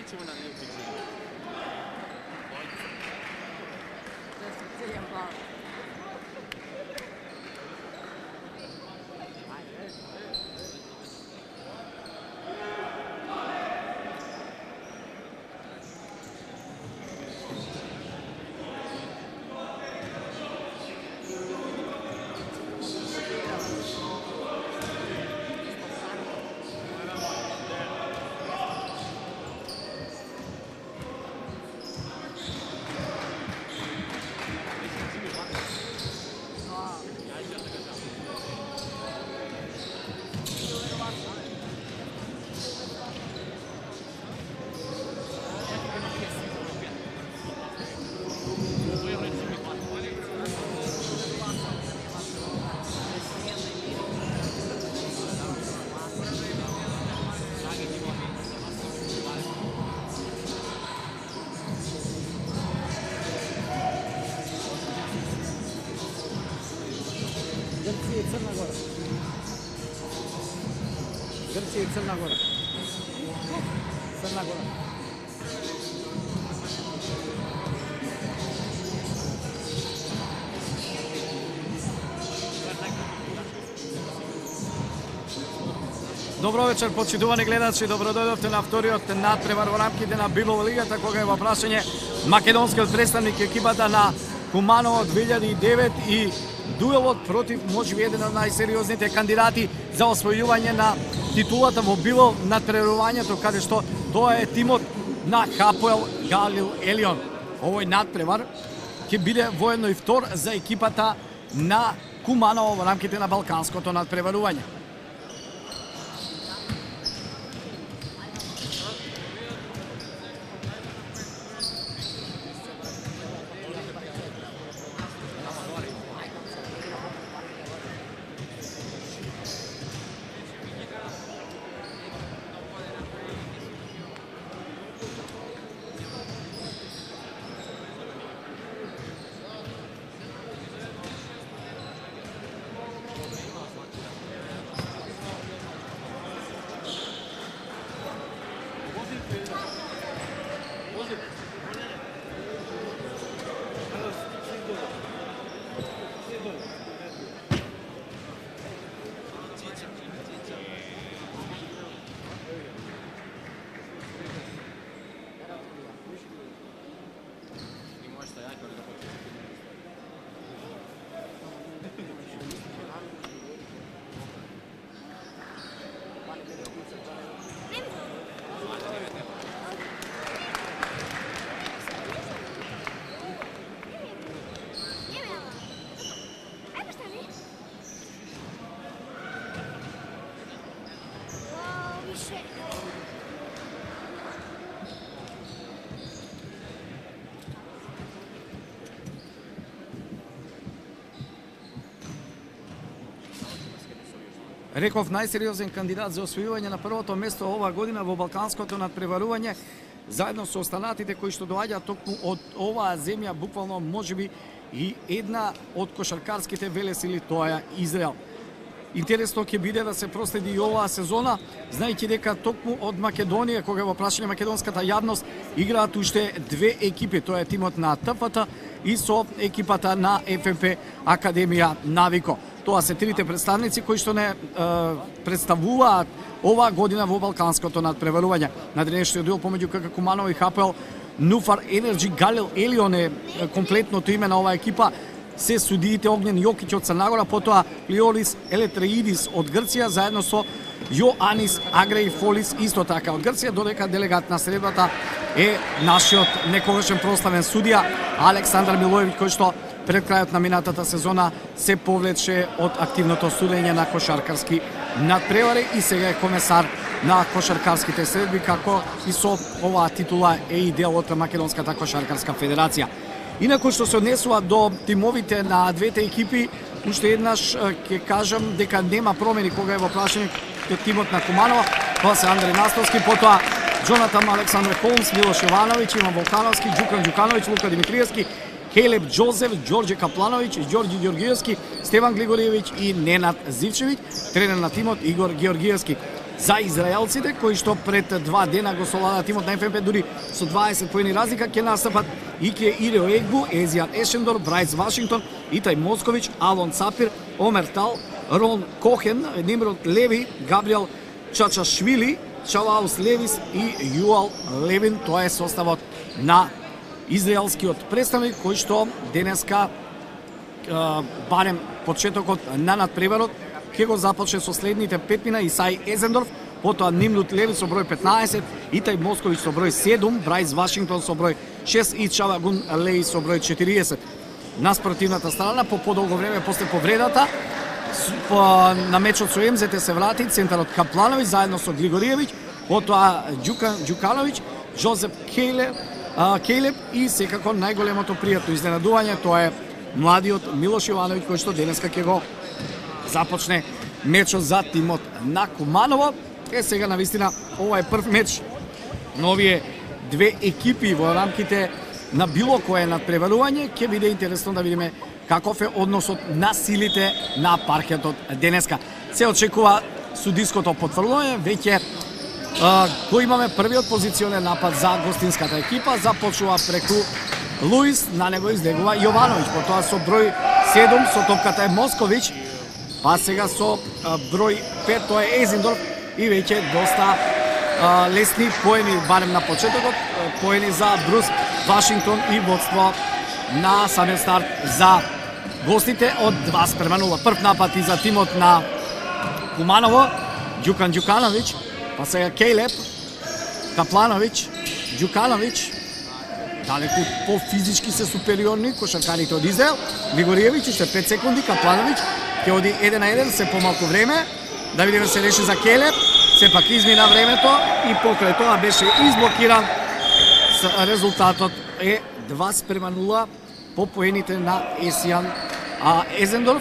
Grčija i Crna Gora. Grčija i Crna Gora. Crna Gora. Добро вечер, почитувани гледачи, добродојдовте на вториот надпревар во рамките на Билова лигата, кога е во прашање македонскиот представник екипата на Куманово 2009 и дуелот против можеби еден од најсериозните кандидати за освојување на титулата во Билов надпреварувањето, каде што тоа е тимот на ХПЛ Галил Елион. Овој надпревар ќе биде воедно и втор за екипата на Куманово во рамките на балканското надпреварување. Реков најсериозен кандидат за освојување на првото место оваа година во балканското надпреварување, заедно со останатите кои што доаѓаат токму од оваа земја, буквално можеби и една од кошаркарските велесили, тоа е Израел. Интересно ќе биде да се проследи и оваа сезона, знаејќи дека токму од Македонија, кога во прашање македонската јавност, играат уште две екипи, тоа е тимот на ТФТ и со екипата на ФМП Академија Навико. Тоа се трите представници кои што не представуваат оваа година во балканското надпреварување. На денешниот дуел помеѓу КК Куманово и ХПЛ Нуфар Енерджи Галил Елион е комплетното име на оваа екипа. Се судиите Огнен Јокиќ од Црна Гора, потоа Лиорис Елетреидис од Грција, заедно со Јоанис Агреј Фолис исто така од Грција, додека делегат на средбата е нашиот некогашен прославен судија Александар Милоевиќ, кој што пред крајот на минатата сезона се повлече од активното судење на кошаркарски надпревари и сега е комесар на кошаркарските средби, како и со оваа титула е и дел од Македонската кошаркарска федерација. Инаку што се однесува до тимовите на двете екипи, уште еднаш ќе кажам дека нема промени кога е во прашање тимот на Куманово, тоа се Андреј Настовски, потоа Джонатан Александр Холмс, Милош Јовановиќ, Иван Волкановски, Џукан Џукановиќ, Лука Димитриевски, Хелеб Џозеф, Ѓорѓе Каплановиќ, Ѓорѓи Ѓоргиевски, Стеван Глигориевиќ и Ненад Зивчевиќ, тренер на тимот Игор Георгиевски. за израелците кои што пред 2 дена го совлада тимот на ФНП дури со 20 поени разлика ќе настапат Ике Ирео Егбу, Езијан Ешендор, Брайс Вашингтон, Итај Московиќ, Алон Цапир, Омер Тал, Рон Кохен, Нимрод Леви, Габриел Чачашвили, Чалаус Левис и Јуал Левин. Тоа е составот на израелскиот представник кој што денеска барем почетокот на надпреварот ќе го започне со следните петмина: Исај Езендорф, потоа Нимрод Леви со број 15, Итај Московиќ со број 7, Брайс Вашингтон со број 6 и Чавагун Леи со број 40. На спротивната страна, по подолго време после повредата, на мечот со МЗТ се врати центарот Каплановиќ заедно со Глигориевиќ, потоа Ѓукановиќ, Жозеф Кейлеп и секако најголемото пријатно изненадување, тоа е младиот Милош Јовановиќ кој што денеска ќе го започне мечот за тимот на Куманово. Сега навистина ова е прв меч на овие две екипи во рамките на било кое надпреварување. Ќе биде интересно да видиме каков е односот на силите на паркетот денеска. Се очекува судиското потврдување, веќе го имаме првиот позиционен напад за гостинската екипа, започува преку Луис, на него излегува Јовановиќ, потоа со број 7 со топката е Московиќ, па сега со број 5 тоа е Езендорф и веќе доста лесни поени, барем на почетокот, поени за Брус Вашингтон и водство на самиот старт за гостите од 2:0. Прв напад и за тимот на Куманово, Ѓукановиќ, па сега Кейлеп, Каплановиќ, Ѓукановиќ, далеку по-физички се супериорни кошаркарите од Израел, Григориевиќ, уште 5 секунди, Каплановиќ ќе оди 1-1, се помалку време, да видиме се реши за Кейлеп, сепак измина времето и покрај тоа беше изблокиран. Резултатот е 2:0 по поените на Езијан Езендорф.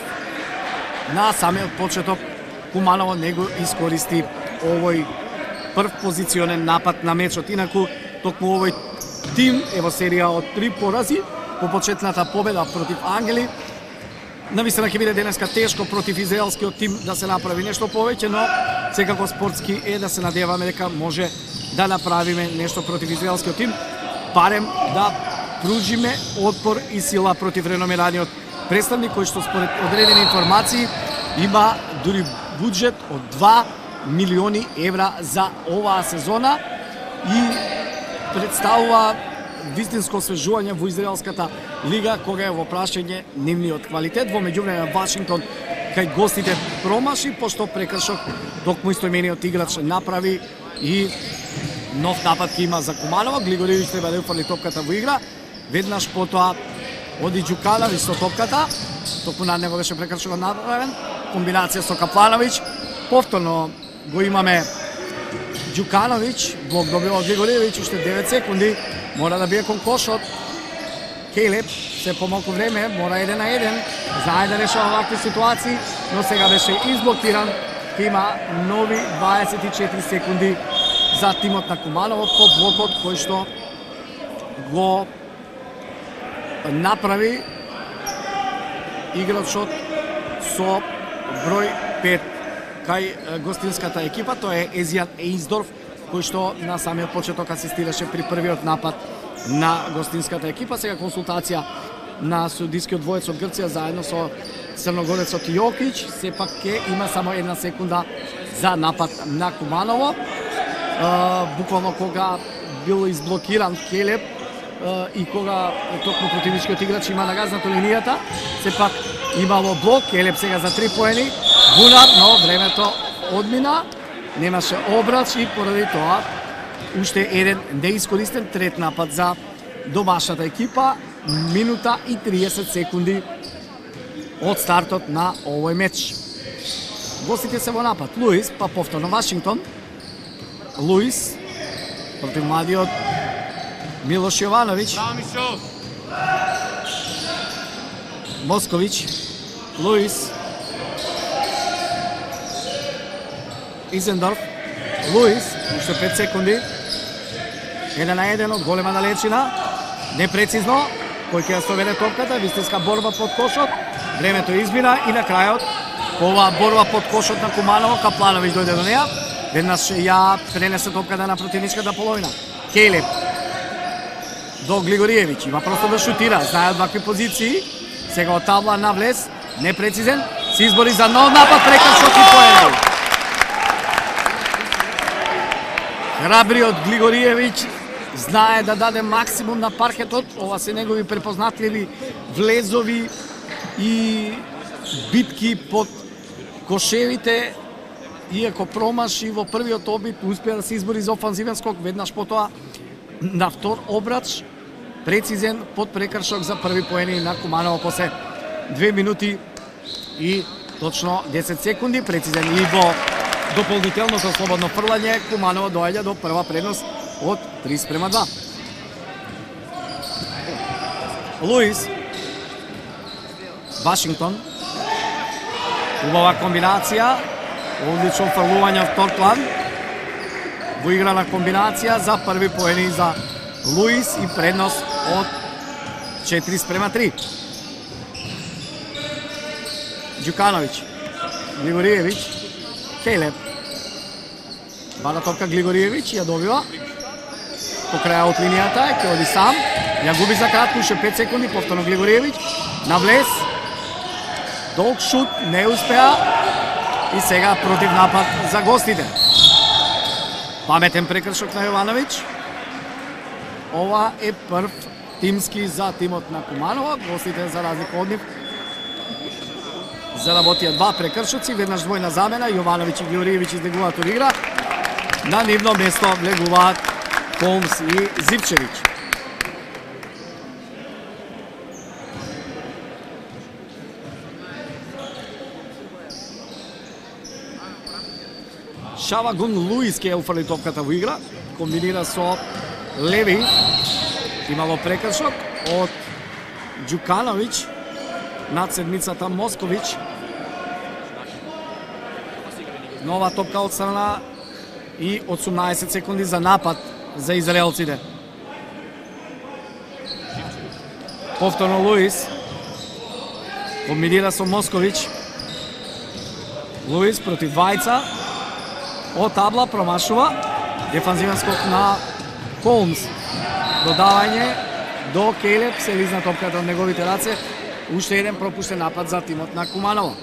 На самиот почеток Куманово не го искористи овој прв позиционен напад на мечот. Инаку токму овој тим е во серија од 3 порази по почетната победа против Ангели. Навистина ќе биде денеска тешко против израелскиот тим да се направи нешто повеќе, но секако спортски е да се надеваме дека може да направиме нешто против израелскиот тим, барем да пружиме отпор и сила против реномираниот представник кој што според одредени информации има дури буџет од 2 милиони евра за оваа сезона и представува вистинско освежување во израелската лига кога е во прашање нивниот квалитет. Во меѓувреме Вашингтон кај гостите промаши, пошто прекршок токму истоимениот играч направи и нов напад ќе има за Куманово. Глигориевиќ треба да уфали топката во игра. Веднаш потоа оди Ѓукановиќ со топката, токму над него беше прекршокот направен. Комбинација со Каплановиќ, повторно го имаме Ѓукановиќ, блок добива од Глигориевиќ, уште 9 секунди, мора да бие кон кошот. Кейлеп, се помалку време, мора 1-1, знае да решава вакви ситуации, но сега беше изблокиран. Има нови 24 секунди за тимот на Куманово по блокот кој што го направи играчот со број 5 кај гостинската екипа, тоа е Езијан Ейздорф, кој што на самиот почеток асистираше при првиот напад на гостинската екипа. Сега консултација на судискиот двоец од Грција заедно со црногорецот Јокич. Сепак ќе има само 1 секунда за напад на Куманово. Буквално кога бил изблокиран Келеп и кога токму противничкиот играч има нагазната линијата, сепак имало блок. Келеп сега за 3 поени. Бунар, но времето одмина. Немаше обрач и поради тоа уште еден неискористен трет напад за домашната екипа. Минута и 30 секунди од стартот на овој меч. Гостите се во напад. Луис, па повторно Вашингтон. Луис против младиот Милош Јовановиќ. Московиќ. Луис. Изендорф. Луис, уште 5 секунди. 1-1 од голема далечина. Непрецизно. Кој ќе ја соведе топката, вистинска борба под кошот. Времето измина и на крајот оваа борба под кошот на Куманово, Каплановиќ дојде до неја. Веднаш ја пренесе топката на противничката половина. Келеп до Глигориевиќ, има просто да шутира, знае од вакви позиции. Сега од табла на влез, непрецизен, се избори за нов напад, прекршок и поени. Храбриот Глигориевиќ знае да даде максимум на паркетот, ова се негови препознатливи влезови и битки под кошевите, иако промаши во првиот обид, успеа да се избори за офанзивен скок, веднаш потоа на втор обрач, прецизен под прекршок за први поени на Куманово после 2 минути и точно 10 секунди, прецизен и во дополнителното слободно фрлање, Куманово доаѓа до прва предност од 3:2. Луис, Вашингтон, убава комбинација, одлично фрлување втор план, во играна комбинација за први поени за Луис и предност од 4:3. Ѓукановиќ, Глигориевиќ, Келеп. Бада топка Глигориевиќ, ја добива. По краја од линијата, ќе оди сам. Ја губи за кратко, уште 5 секунди, повторно Глигориевиќ. На влез. Долг шут, не успеа. И сега против напад за гостите. Паметен прекршок на Јовановиќ. Ова е прв тимски за тимот на Куманово. Гостите, за разлика од нив, заработија 2 прекршоци, веднаш двојна замена. Јовановиќ и Георгиевиќ излегуваат од игра. На нивно место влегуваат Холмс и Зивчевиќ. Шавагун Луис ке ја уфрли топката во игра. Комбинира со Леви. Имало прекршок од Ѓукановиќ над седмицата Московиќ. Нова топка од страна и 18 секунди за напад за израелците. Повторно Луис. Комбинира со Московиќ. Луис против Вајца. Од табла промашува. Дефанзивен скок на Холмс. Додавање до Келеп, се визна топката од неговите раце. Уште еден пропуштен напад за тимот на Куманово.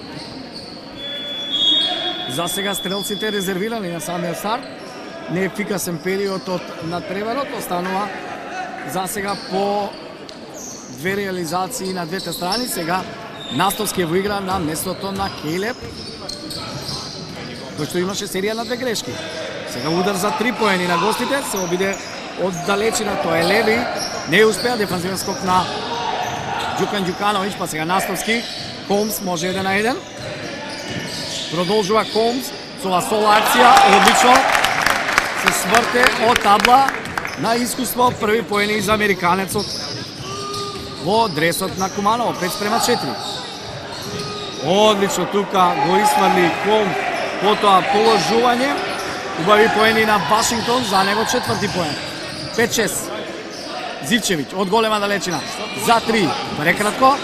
За сега стрелците резервирани на самиот старт. Неефикасен период од надпреварот, останува за сега по 2 реализации на двете страни. Сега Настовски во игра на местото на Келеп, кој што имаше серија на 2 грешки. Сега удар за 3 поени на гостите, се обиде од далечина, тоа е Леви, не успеа, дефанзивен скок на Ѓукан Ѓукановиќ, па сега Настовски. Холмс може 1-1. Продолжува Холмс со сола акција, одлично се сврте од табла на искуство, први поени за американецот во дресот на Куманово, 5:4. Одлично тука го исфрли Холмс, потоа положување, убави поени на Вашингтон, за него 4ти поен. 5-6. Зивчевиќ од голема далечина за 3, прекратко.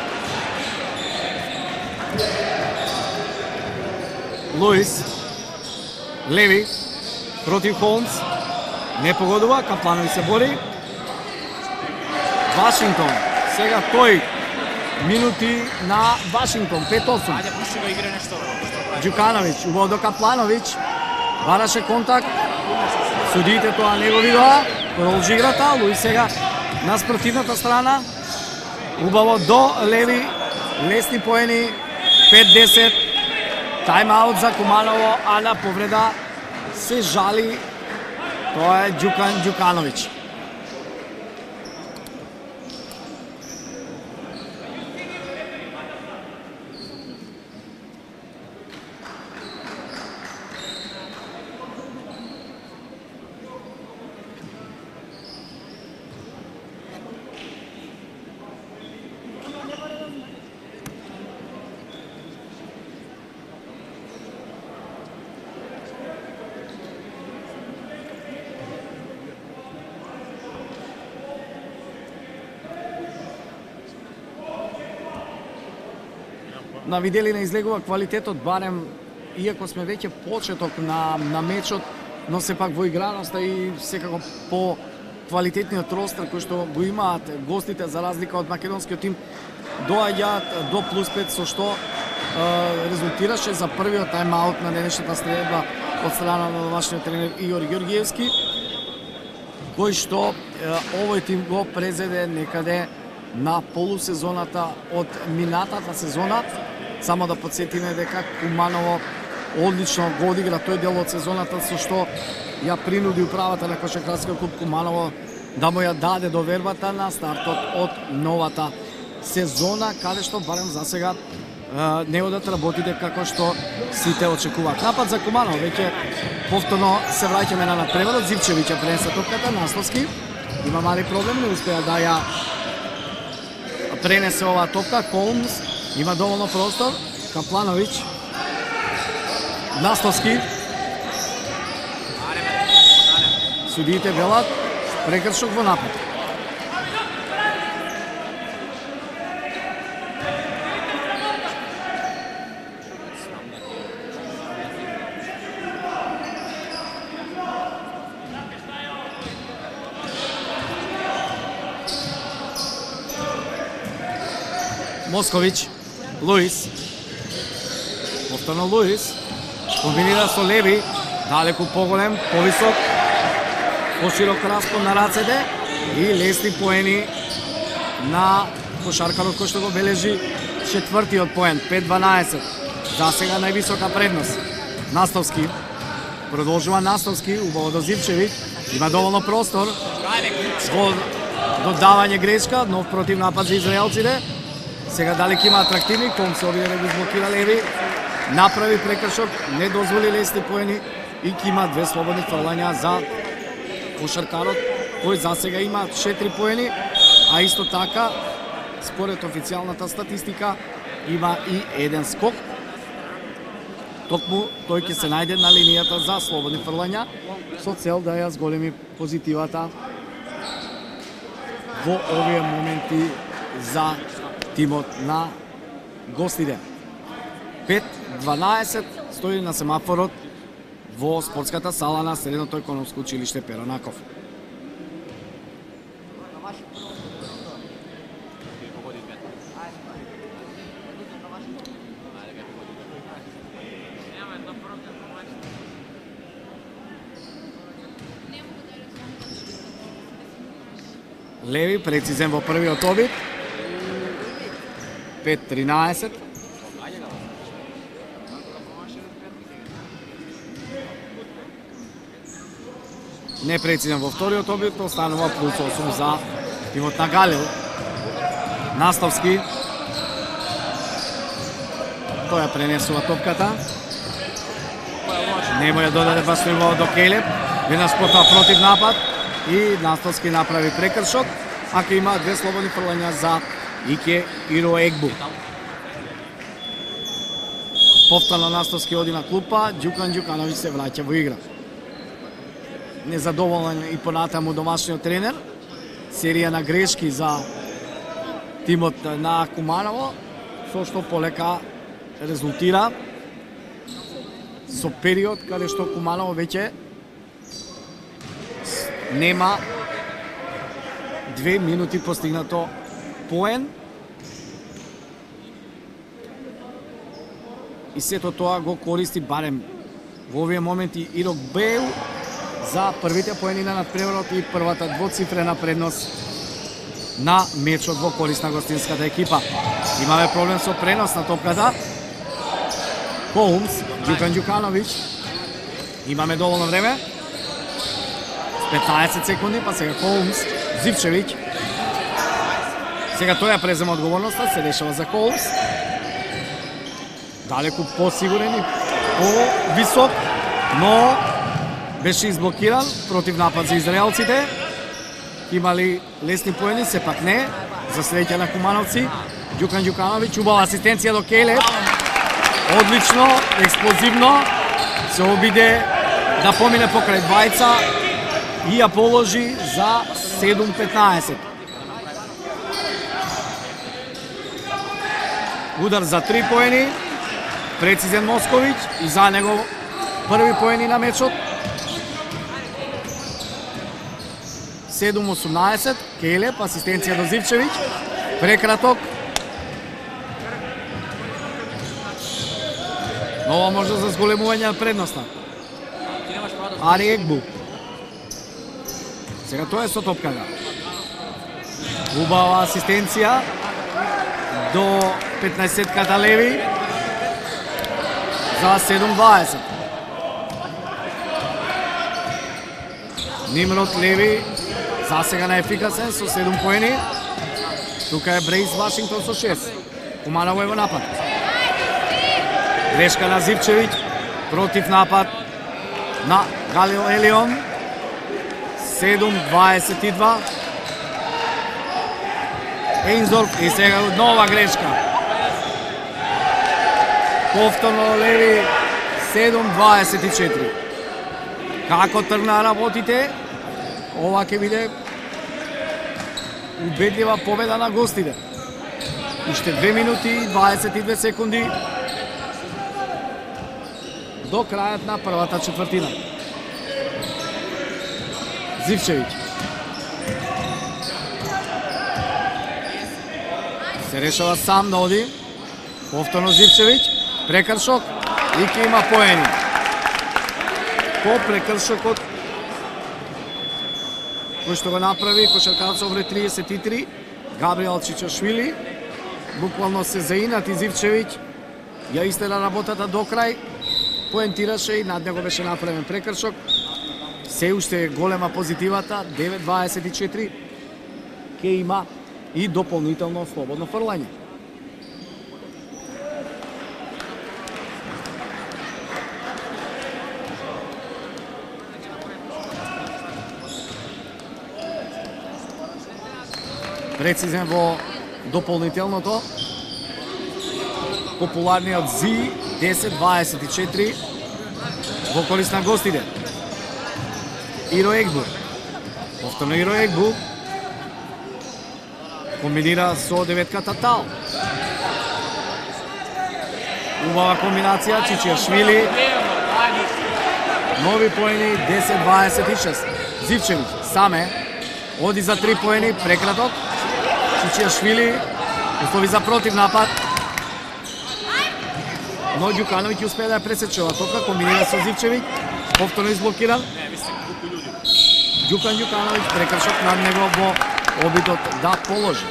Луис, Леви против Холмс, не погодува, Капланови се бори. Вашингтон, сега тој, минути на Вашингтон, 5-8. Ѓукановиќ, убаво до Каплановиќ, бараше контакт, судиите тоа не го видоа, продолжи играта. Луис сега на спротивната страна, убаво до Леви, лесни поени, 5-10. Тайм-аут за Куманово, а на повреда се жали, тоа е Ѓукан Ѓукановиќ. На виделина излегува квалитетот, барем иако сме веќе почеток на мечот, но сепак во играноста и секако по квалитетниот ростер кој што го имаат гостите за разлика од македонскиот тим доаѓаат до +5 со што резултираше за првиот тайм-аут на денешната средба од страна на домашниот тренер Игор Георгиевски, кој што овој тим го презеде некаде на полусезоната од минатата сезона. Само да подсетиме дека Куманово одлично го одигра тој дел од сезоната со што ја принуди управата на кошаркарскиот клуб Куманово да му ја даде довербата на стартот од новата сезона, каде што барем за сега не одат работите како што сите очекуваат. Напад за Куманово, веќе повторно се враќаме на надпреварот. Зивчевиќ ја пренесе топката, Насловски има мали проблем, не успеа да ја пренесе оваа топка. Колмс има доволно простор, Каплановиќ, Насловски. Судиите велат прекршок во напад. Московиќ, Луис. Повторно Луис. Комбинира со Леви, далеку поголем, повисок, поширок распон на рацете и лесни поени на кошаркарот кој што го бележи четвртиот поен, 5-12. За сега највисока предност. Наставски. Продолжува Наставски, убаво до Зивчевиќ. Има доволно простор. Во додавање грешка, нов против напад за израелците. Сега далеки има атрактивни, Ком се обиде да го изблокира Леви. Направи прекршок, не дозволи лесни поени и ќе има две слободни фрлања за кошаркарот, кој за сега има 4 поени, а исто така, според официјалната статистика, има и еден скок. Токму тој ќе се најде на линијата за слободни фрлања со цел да ја зголеми позитивата во овие моменти за тимот на гостите. 5-12 стои на семафорот во спортската сала на Средното економско училиште Перо Наков. Леви прецизен во првиот обид. 5-13. Непрецизен во вториот обид, останува +8 за тимот на Галил. Наставски. Тој ја пренесува топката. Не му ја додаде Басливо до Келеп. Веднаш потоа против напад и Наставски направи прекршок, а ќе има две слободни фрлања за Ике Иро Егбу. Повторно Наставски оди на клупа, Ѓукан Ѓукановиќ се враќа во игра. Незадоволен и понатаму домашниот тренер. Серија на грешки за тимот на Куманово, со што полека резултира со период каде што Куманово веќе нема 2 минути постигнато поен. И сето тоа го користи барем во овие моменти Ирок Беу за првите поени на надпреварот и првата двоцифрена предност на мечот во корист на гостинската екипа. Имаме проблем со пренос на топката. Холмс, Ѓукан Ѓукановиќ. Имаме доволно време. 15 секунди, па сега Холмс, Зивчевиќ. Сега тој ја презема одговорноста, се дешава за Холмс. Далеку посигурен и по-висок, но беше изблокиран против напад за израелците. Имали лесни поени, сепак не. За среќа на кумановци. Ѓукан Ѓукановиќ, убава асистенција до Келеп. Одлично, експлозивно. Се обиде да помине покрај двајца и ја положи за 7-15. Удар за 3 поени. Прецизен Московиќ и за него први поени на мечот. 7-18, Келеп, асистенција до Зивчевиќ, прекраток. Нова можност за зголемување на предноста. Ари Егбу. Сега тоа е со топката. Убава асистенција до 15-ката Леви за 7-20. Нимрод Леви засега неефикасен со 7 поени. Тука е Брейс Вашингтон со 6. Куманово е во напад. Грешка на Зивчевиќ против напад на Галил Елион. 7-22. Ейнзорф и сега нова грешка. Повторно Леви 7-24. Како тргнаа работите, ова ќе биде убедлива победа на гостите. Уште 2 минути и 22 секунди до крајот на првата четвртина. Зивчевиќ се решава сам да оди. Повторно Зивчевиќ, прекршок и ќе има поени. По прекршокот кој што го направи кошаркарот со број 33, Габриел Чичашвили, буквално се заинати Зивчевиќ, ја истера работата до крај, поентираше и над него беше направен прекршок. Се уште е голема позитивата, 9-24, ке има и дополнително слободно фрлање. Прецизен во дополнителното, популарниот Зи 10-24 во корист на гостите. Иро Егбу. Повторно Иро Егбу комбинира со деветката Тал. Убава комбинација, Чичиашвили. Нови поени 10-26. Зивчевиќ саме оди за 3 поени, прекраток. Чичиашвили услови за против напад. Но Ѓукановиќ успее да ја пресече ова топка, комбинира со Зивчевиќ, повторно изблокиран. Ѓукан Ѓукановиќ прекршок над него во обидот да положи.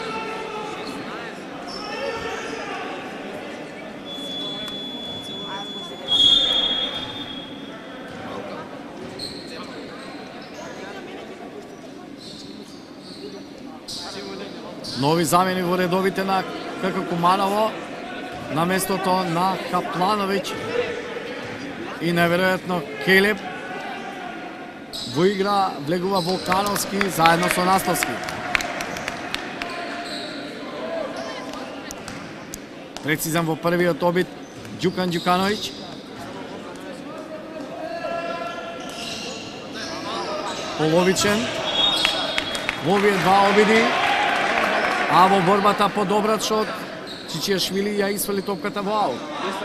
Нови замени во редовите на КК Куманово на местото на Каплановиќ и неверојатно Келеп во игра влегува Волкановски заедно со Настовски. Прецизен во првиот обид Ѓукан Ѓукановиќ. Половичен во овие два обиди, а во борбата по добрат шот Чичиашвили ја исфали топката во аут.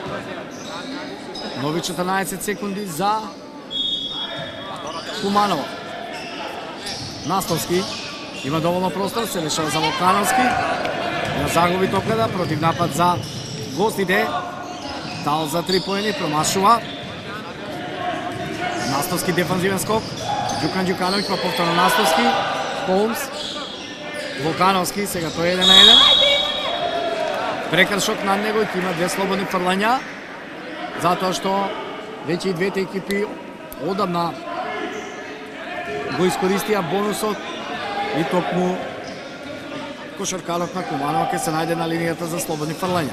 Нови 14 секунди за Куманово. Настовски има доволно простор, се решава за Волкановски. Ја загуби топката против напад за гостите. Тал за 3 поени, промашува. Настовски дефанзивен скок. Ѓукан Ѓукановиќ па повторно Настовски. Холмс. Волкановски, сега тој 1-1. Прекршок над него и има 2 слободни фрлања, затоа што веќе и двете екипи одамна го искористија бонусот и токму кошаркарот на Куманово ќе се најде на линијата за слободни фрлања.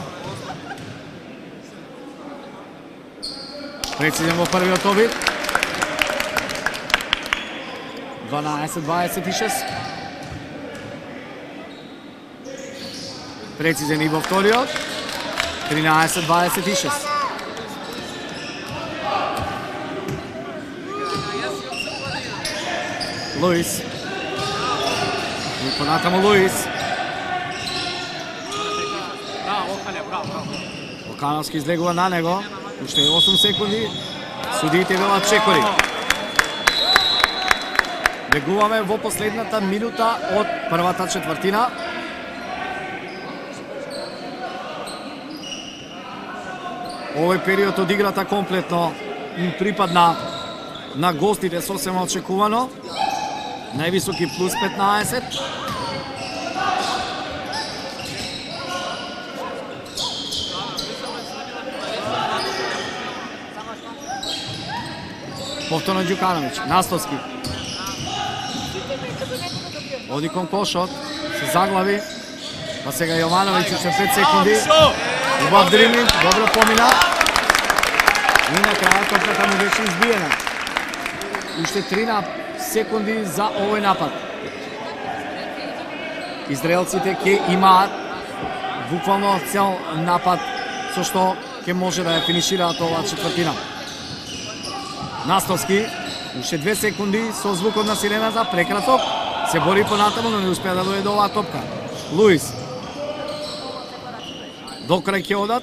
Прецизен во првиот обид. 12-26. Прецизен и во вториот. 13-26. Луис. И понатаму Луис. Ѓукановски излегува на него. Уште 8 секунди. Судиите велат чекори. Влегуваме во последната минута од првата четвртина. Овој период од играта комплетно им припадна на гостите сосема очекувано. Највисоки плюс 15. Повторно Ѓукановиќ, Настоски. Оди кон кошот, се заглави. Па сега Јовановиќ уште 5 секунди. Убав дриминг, добро помина. И на крајот топката му беше избиена. Уште 3 секунди за овој напад. Израелците ќе имаат буквално цел напад со што ќе може да ја финишираат оваа четвртина. Настоски, уште 2 секунди со звукот на сирената, прекраток, се бори понатаму, но не успеа да дојде до оваа топка. Луис. До крај ќе одат.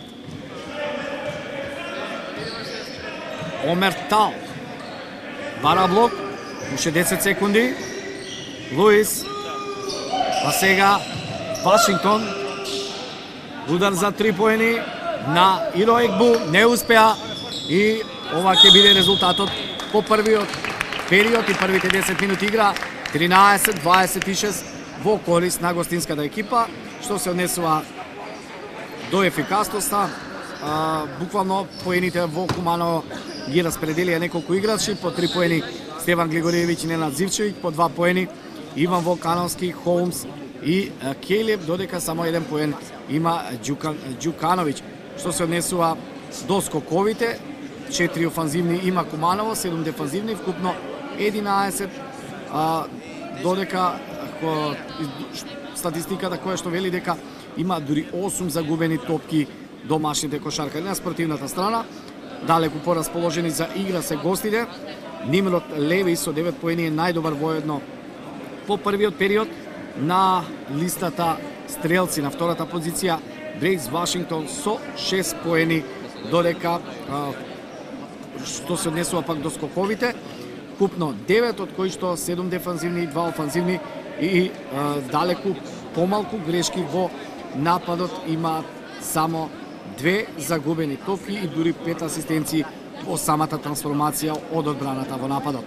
Омер Тал. Бара блок, уште 10 секунди. Луис. Па сега Вашингтон. Удар за 3 поени на Иро Егбу, не успеа и ова ќе биде резултатот по првиот период и првите 10 минути игра. 13-26 во корист на гостинската екипа, што се однесува до ефикасноста. Буквално поените во Куманово ги распределија неколку играчи, по 3 поени Стеван Глигориевиќ и Ненад Зивчевиќ, по 2 поени Иван Волкановски, Холмс и Келеб, додека само 1 поен има Ѓукановиќ. Што се однесува до скоковите, 4 офанзивни има Куманово, 7 дефанзивни, вкупно 11, додека статистиката која што вели дека има дури 8 загубени топки домашните кошаркари. На спортивната страна, далеку порасположени за игра се гостите. Нимрод Леви со 9 поени е најдобар воедно по првиот период. На листата стрелци на втората позиција Брейкс Вашингтон со 6 поени, додека што се однесува пак до скоковите, купно 9, од кои што 7 дефанзивни и 2 офанзивни и далеку помалку грешки во нападот, има само 2 загубени топки и дури 5 асистенции во самата трансформација од одбраната во нападот.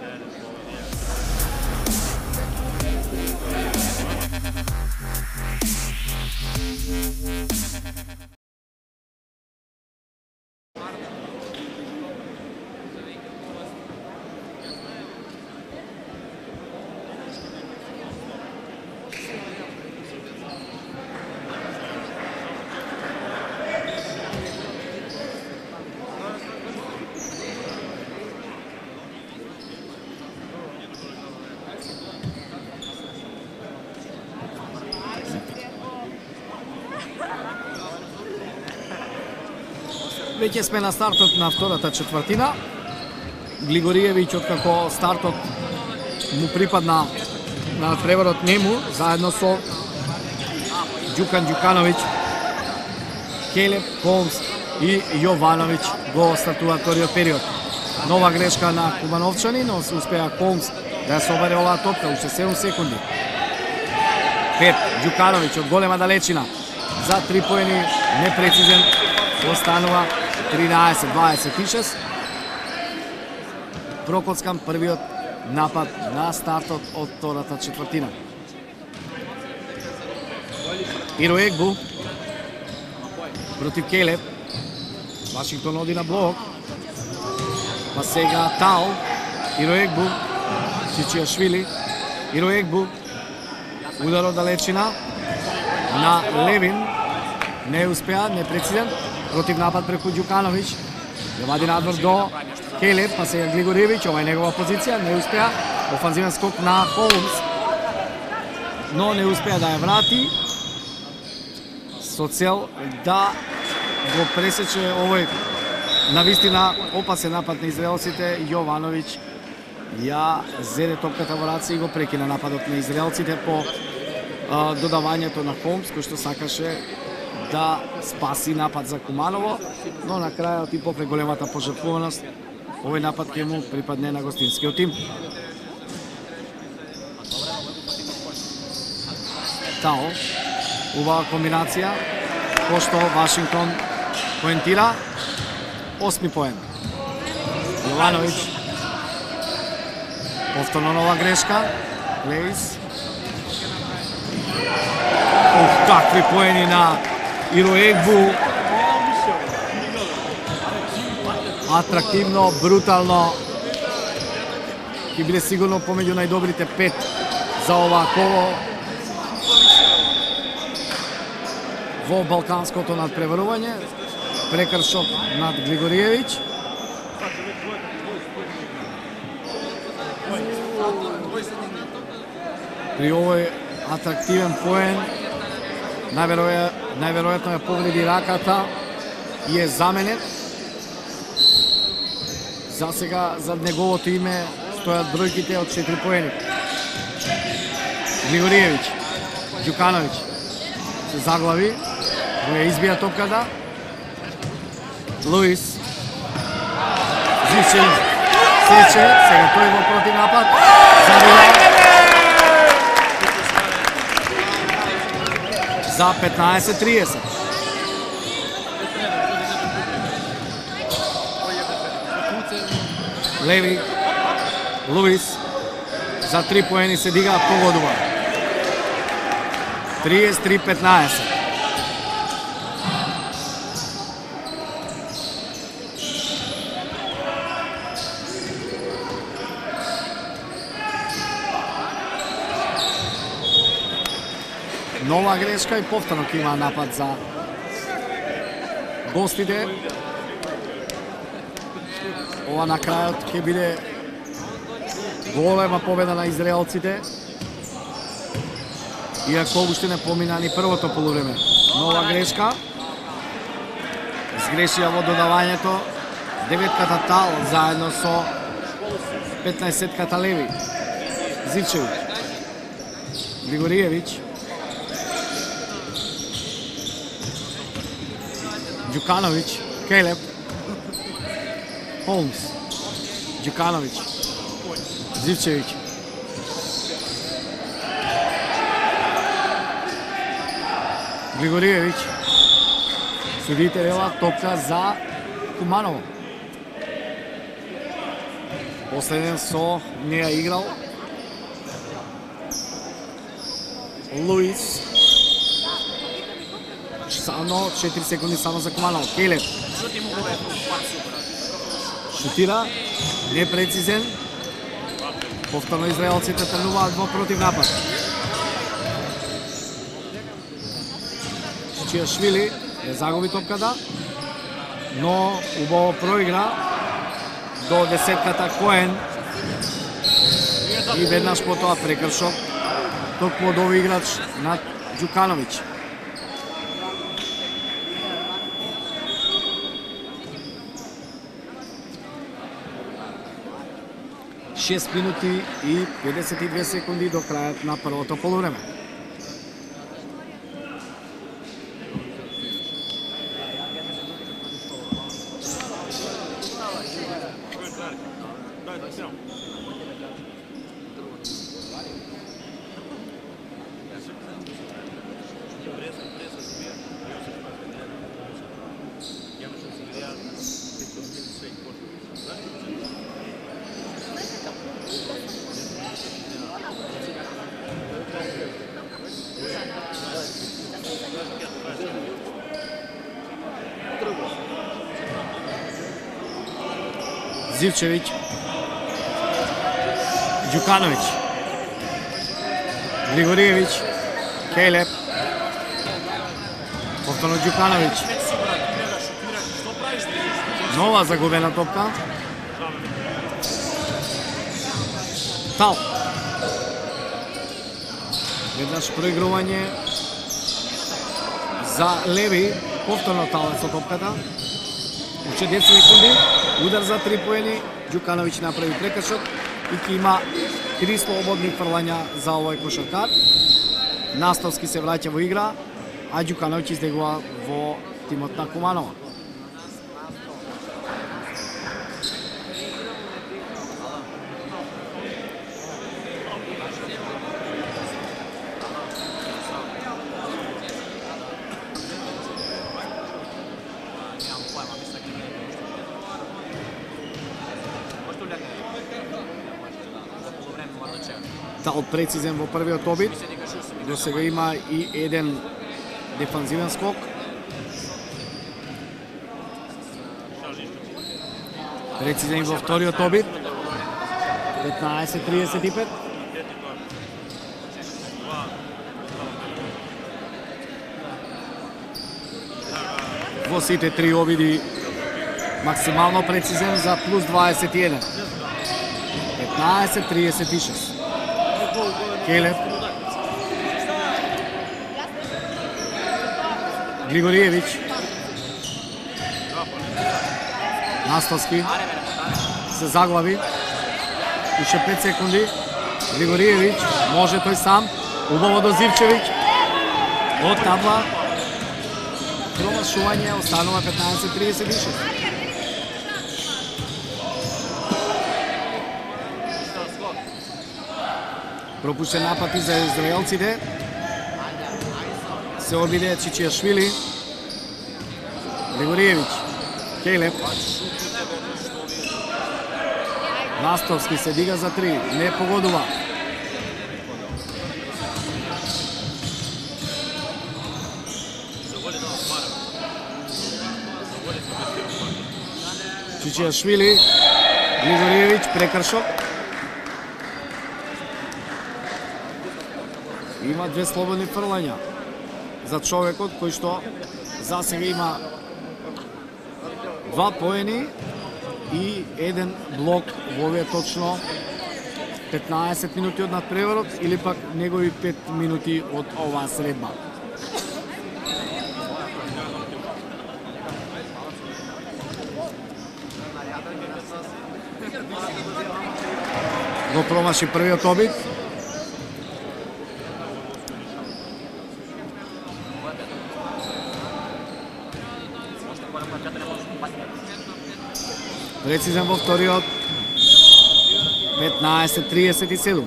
Веќе сме на стартот на втората четвртина. Глигориевиќ, откако стартот му припадна на надпреварот нему, заедно со Ѓукан Ѓукановиќ, Келеб, Холмс и Јовановиќ го стартува вториот период. Нова грешка на кубановчани, но се успеа Холмс да ја собере оваа топка, уште 7 секунди. 5, Ѓукановиќ од голема далечина за 3 поени, непрецизен, останува 13-26. Прокоцкан првиот напад на стартот од втората четвртина. Иро Егбу против Келеб. Вашингтон оди на блок. Па сега Тал. Иро Егбу. Чичијашвили. Иро Егбу. Удар од далечина на Левин. Не успеа, непрецизен. Против напад преку Ѓукановиќ. Ја вади надвор до Келеб, па сега Глигориевиќ, ова е негова позиција, не успеа. Офанзивен скок на Холмс, но не успеа да ја врати со цел да го пресече овој навистина опасен напад на израелците. Јовановиќ ја зеде топката во раце и го прекина нападот на израелците по додавањето на Холмс, кој што сакаше да спаси напад за Куманово, но на крајот и покрај големата пожртвуваност, овој напад ќе му припадне на гостинскиот тим. Тао, убава комбинација, пошто Вашингтон поентира, 8 поен. Јовановиќ, повторно нова грешка, Леис. Какви поени на Ироегбу. Атрактивно, брутално. Ќе биде сигурно помеѓу најдобрите 5 за ова коло во балканското надпреварување. Прекршок над Григориевиќ. При овој атрактивен поен најверојатно ја повреди раката и е заменет. За сега зад неговото име стојат бројките од 4 поени. Григориевиќ, Ѓукановиќ се заглави, го ја избија топката. Луис Зичен сече, сега тој во против напад. За 15-30. Леви, Луис за 3 поени се дига, погодува. 33-15. Нова грешка и повторно ќе има напад за гостите. Ова на крајот ќе биде голема победа на израелците. Иако уште не помина ни првото полувреме. Нова грешка. Сгрешија во додавањето. 9-ката Тал заедно со 15-ката Леви. Зивчевиќ. Григориевиќ. Ѓукановиќ, Келеб, Холмс, Ѓукановиќ, Зивчевиќ. Григориевиќ. Судите велат топка за Куманово. Последен со не ја играл Луис. Само 4 секунди само за Куманово. Келеб шутира, непрецизен. Повторно израелците тренуваат во против напад. Чијашвили ја загуби топката, но убаво проигра до 10-ката Коен и веднаш потоа прекршок токму од овој играч над Ѓукановиќ. Шест минути и 52 секунди до крајот на првото полувреме. Зивчевиќ, Ѓукановиќ, Григориевиќ, Келеб, повторно Ѓукановиќ. Нова загубена топка. Тал. Веднаш проигрување за Леви, повторно Тал со топката. Уште 10 секунди, удар за 3 поени, Ѓукановиќ направи прекршок и ќе има 3 слободни фрлања за овој кошаркар. Наставски се враќа во игра, а Ѓукановиќ издегува во тимот на Куманова. Тал прецизен во првиот обид. До сега има и еден дефанзивен скок. Прецизен во вториот обид. 15-35. Во сите три обиди максимално прецизен за плюс 21. 15-36. Келев. Григориевич. Настовски. Се заглави. Уште 5 секунди. Григориевич. Може тој сам. Убаво до Зивчевич. Од табла. Промашување. Останува 15-36. Пропуштен напад и за израелците. Се обиде Чичијашвили. Григориевич. Келев. Настовски се дига за 3. Не погодува. Чичијашвили. Григориевич. Прекршок. Има две слободни фрлања за човекот кој што за сега има 2 поени и еден блок во овие точно 15 минути од надпреварот или пак негови 5 минути од оваа средба. Го промаши првиот обид. Прецизен во вториот. 15-37.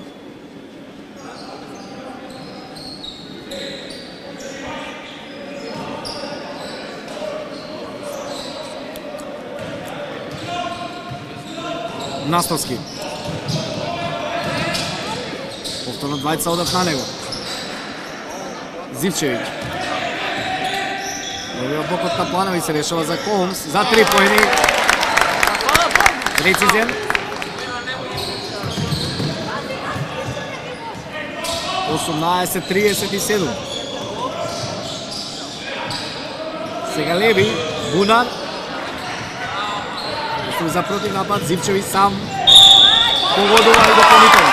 Настовски. Повторно двајца одат на него. Зивчевич. Левиот бок од Капланови се решава за Колмс. За 3 поени. Прецизен. 18-37. Сега Леви, Бунар. За против напад, Зивчеви сам. Погодува и дополнително.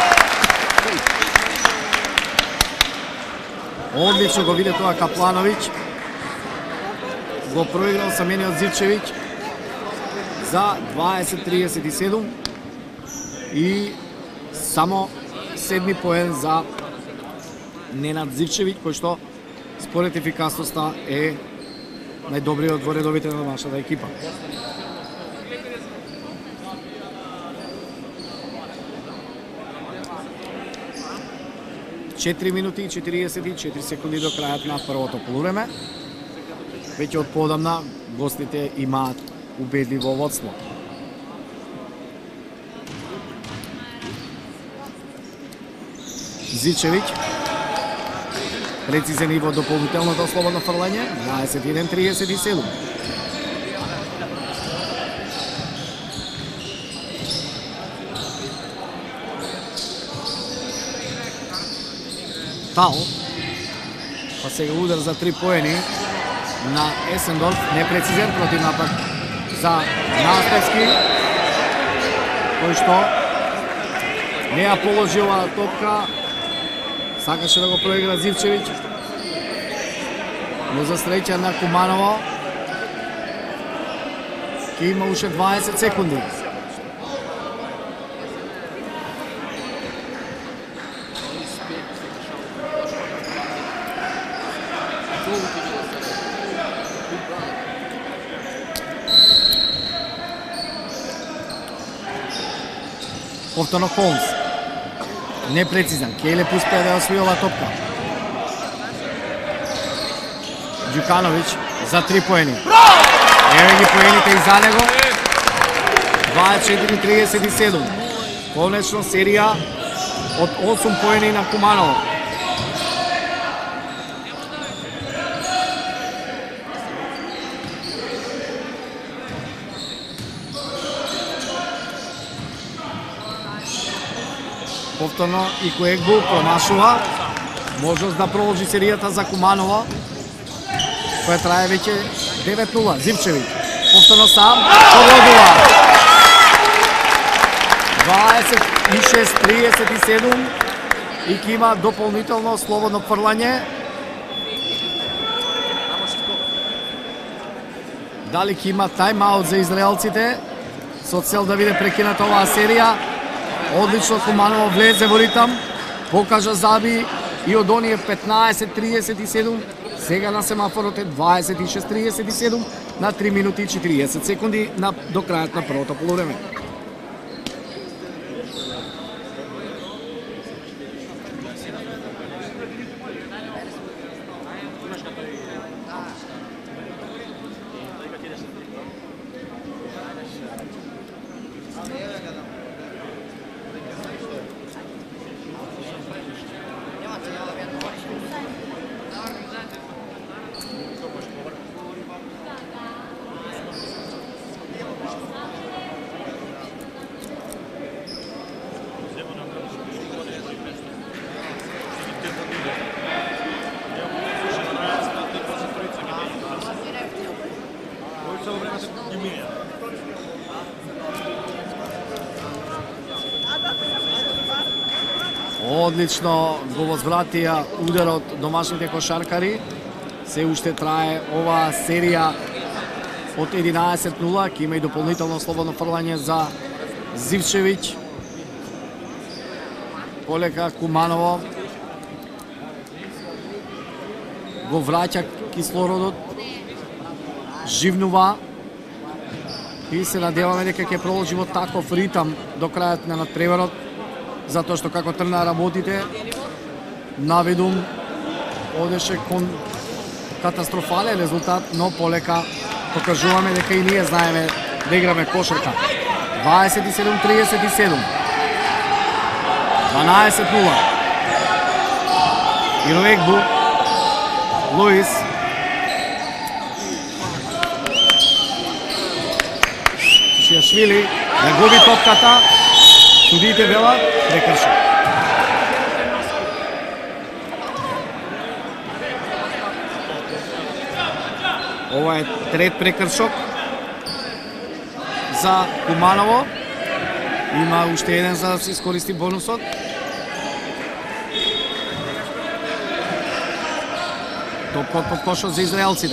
Одлично го виде тоа Каплановиќ. Го проиграл самениот Зивчевич за 20-37 и само 7 поен за Ненад Зивчевич, кој што според ефикасноста е најдобриот во редовите на нашата екипа. Четири минути и 44 секунди до крајот на првото полувреме. Веќе од подамна гостите имаат убедливо водство. Зичевич. Прецизен и во дополнителното слободно фрлање. 21-37. Тал. Па сега удар за 3 поени на Есендорф. Непрецизен против напад за Настевски, кој што не ја положи оваа топка. Сакаше да го проигра Зивчевич, но за среќа на Куманово ќе има уште 20 секунди. Повторно Холмс. Непрецизен. Келеп успеа да освои ова топка. Ѓукановиќ за 3 поени. Еве ги поените и за него. 24-37. Конечно серија од 8 поени на Куманово. Повторно и Куегбу промашува. Можност да продолжи серијата за Куманово, која трае веќе 9-0. Зивчевиќ. Повторно сам. Погодува. 26-37. И ки има дополнително слободно фрлање. Дали ки има тајм-аут за израелците со цел да биде прекината оваа серија. Одлично Куманово влезе во ритам, покажа заби и од оние 15-37, сега на семафорот е 26-37 на 3 минути и 40 секунди до крајот на првото полувреме. Одлично го возвратија ударот домашните кошаркари. Се уште трае оваа серија од 11-0. Ке има и дополнително слободно фрлање за Зивчевиќ. Полека Куманово го враќа кислородот, живнува и се надеваме дека ќе продолжи во таков ритам до крајот на надпреварот, затоа што како тргнаа работите, наведум одеше кон катастрофален резултат, но полека покажуваме дека и ние знаеме да играме кошарка. 27-37. 12-0. Ироекбу. Луис. Чишијашвили да губи топката. Судиите велат прекршок. Ова е трет прекршок за Куманово. Има уште еден за да се искористи бонусот. Топкот под кошот за израелците.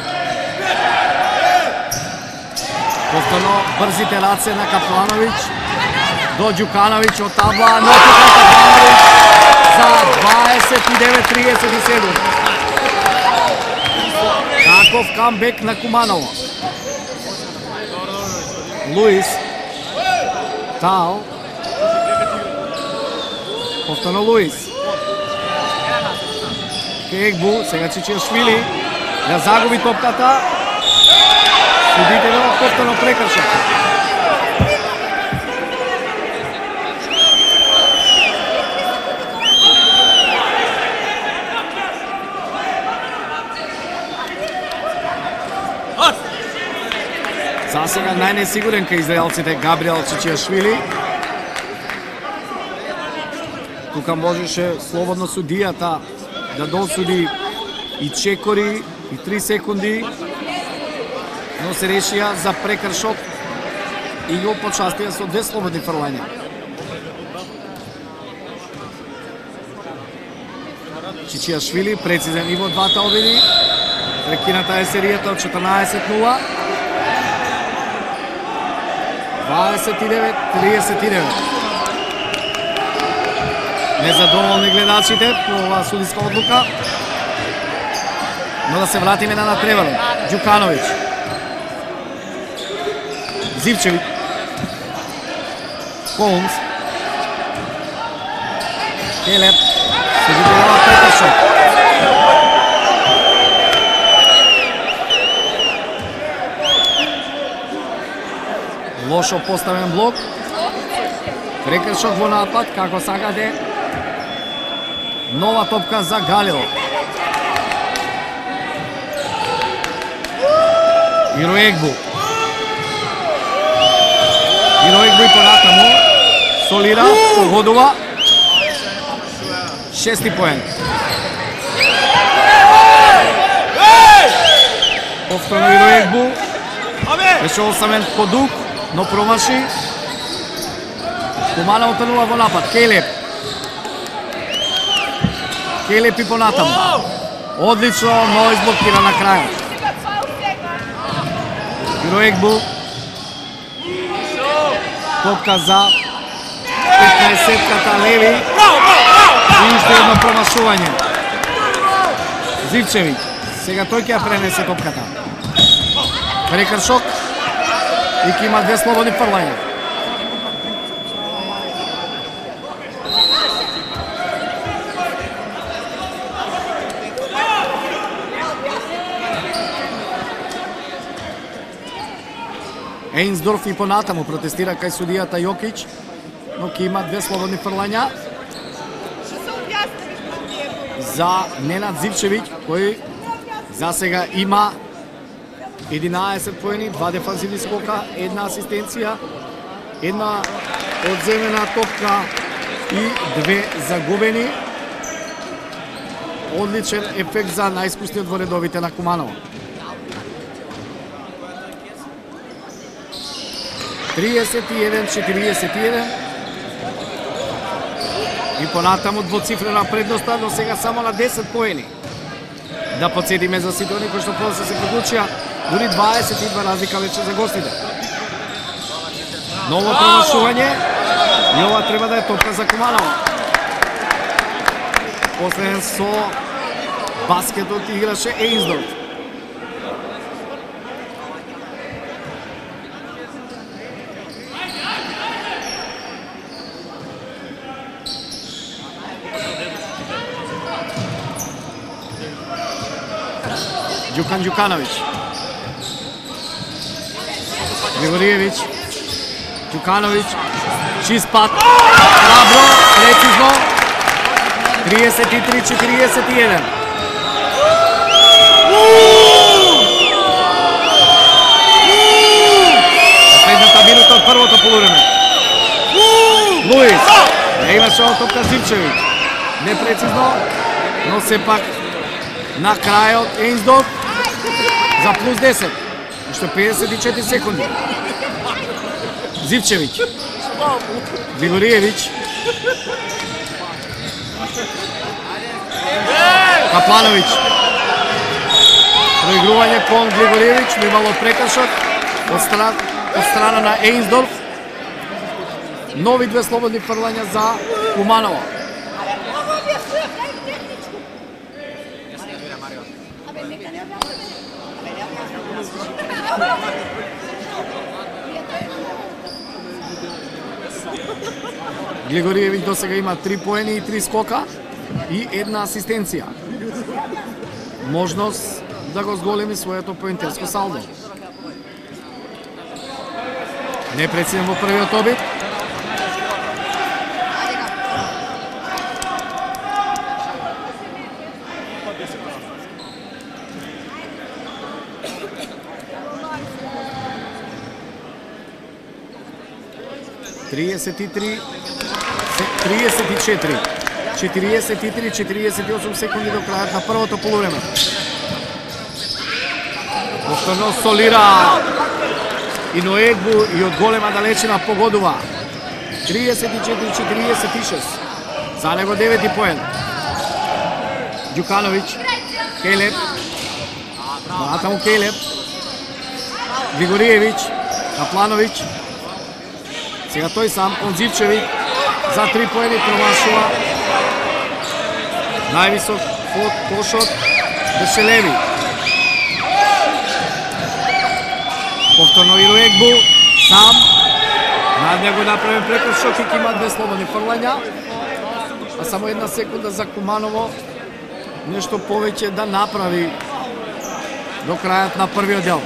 Повторно брзите раце на Каплановиќ до Ѓукановиќ од табла, но Каплановиќ за 29-37. Каков камбек на Куманово. Луис. Тал. Повторно Луис. Кегбу, сега Чичијашвили да загуби топката. Судите велат повторно прекршок. За сега најнесигурен кај израелците Габриел Чичијашвили. Тука можеше слободно судијата да досуди и чекори и 3 секунди, но се решија за прекршок и го почастија со 2 слободни фрлања. Чичијашвили прецизен и во двата обиди. Прекината е серијата од 14-0. 29-39. Незадоволни гледачите по оваа судиска одлука. Но да се вратиме на надпреварот. Ѓукановиќ. Зивчевиќ. Холмс. Келеп се видува претешок. Лошо поставен блок. Прекршок во напад, како сакате. Нова топка за Галило. Ироегбу и понатаму. Солира, погодува. 6 поен. Повторно Ироегбу. Беше осамен Подук, но промаши. Кумана отенува во напад. Келеп и понатаму. Одлично, но изблокира на крајот. Ироегбу. Топка за 15-ката Леви. И уште едно промашување. Зивчевиќ. Сега тој ќе ја пренесе топката. Прекршок. И ќе има 2 слободни фрлања. Ейнсдорф и понатаму протестира кај судијата Јокич, но ќе има 2 слободни фрлања за Ненад Зивчевиќ, кој за сега има 11 поени, 2 дефанзивни скока, 1 асистенција, 1 одземена топка и 2 загубени. Одличен ефект за најискусниот во редовите на Куманово. 31-41 и понатаму двоцифрена предноста, но сега само на 10 поени. Да подсетиме за сите они кои што после се приклучија, дури 22 разлика вече за гостите. Ново промашување и ова треба да е топка за Куманово. Последен со баскетот играше Ейнсдорф. Ѓукан Ѓукановиќ. Григориевиќ. Ѓукановиќ. Чист пат. Храбро, прецизно. 33-41. Последната минута од првото полувреме. Луис. Не имаше топка Зивчевиќ. Непрецизно, но сепак на крајот Ейнсдорф за плюс 10. Уште 54 секунди. Зивчевиќ. Григориевиќ. Каплановиќ. Проигрување кон Григориевиќ, но имало прекршок од страна на Ейнсдорф. Нови 2 слободни фрлања за Куманово. Григориевиќ до сега има 3 поени и 3 скока и 1 асистенција. Можност да го зголеми своето поентерско салдо. Непрецизен во првиот обид. Тридесет 34, 43-48 секунди до крајот на првото полувреме. Повторно Солира и Ноегбу и од голема далечина погодува. 34-46. За него 9 поен. Ѓукановиќ, Келеп, понатаму Келеп, Григориевиќ, Каплановиќ. Сега тој сам, он Зивчевиќ, за 3 поени промашува. Највисок пошот беше Леви. Повторно Ироегбу, сам. Над него направен прекршок и има 2 слободни фрлања. а само една секунда за Куманово нешто повеќе да направи до крајот на првиот дел.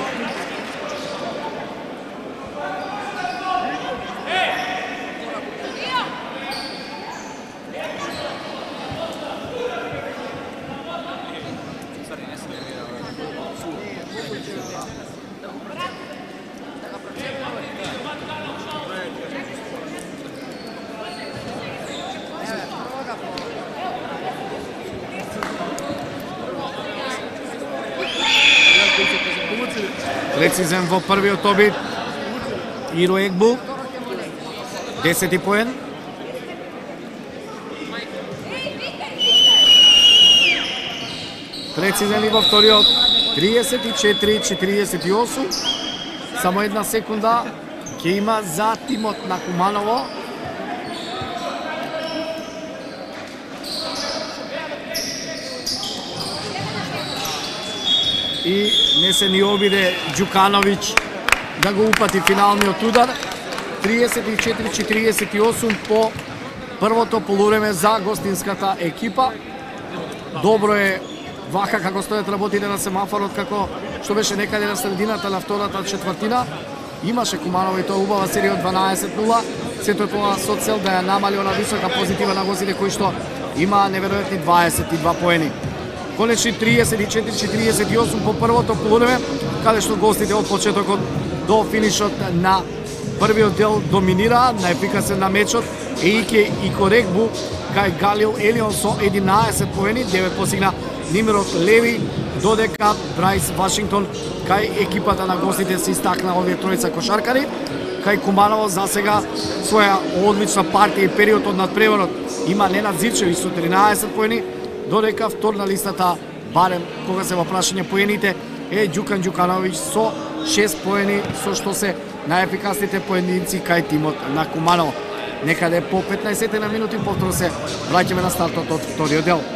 Прецизен во првиот обид Иро Егбу, 10 поен. Прецизен и во вториот, 34-48. Само една секунда ќе има за тимот на Куманово. И не се ни обиде Ѓукановиќ да го упати финалниот удар. 34-48 по првото полувреме за гостинската екипа. Добро е вака како стојат работите на семафорот, како што беше некаде на средината на втората четвртина. Имаше Куманово и тоа убава серија од 12-0. Сето тоа со цел да ја намали она висока позитива на гостите кои што има неверојатни 22 поени. Конечни 34-48 по првото полувреме, каде што гостите од почетокот до финишот на првиот дел доминираа, најефикасен на мечот е Ике Икорегбу кај Галил Елион со 11 поени, 9 постигна Нимирот Леви, додека Брајс Вашингтон кај екипата на гостите се истакна овие тројца кошаркари. Кај Куманово за сега своја одлична партија и период од надпреварот има Ненад Зирчевиќ со 13 поени, додека втор на листата, барем кога се во прашање поените, е Ѓукан Ѓукановиќ со 6 поени, со што се најефикасните поединци кај тимот на Куманово. Некаде по 15 на минути повторно се враќаме на стартот од вториот дел.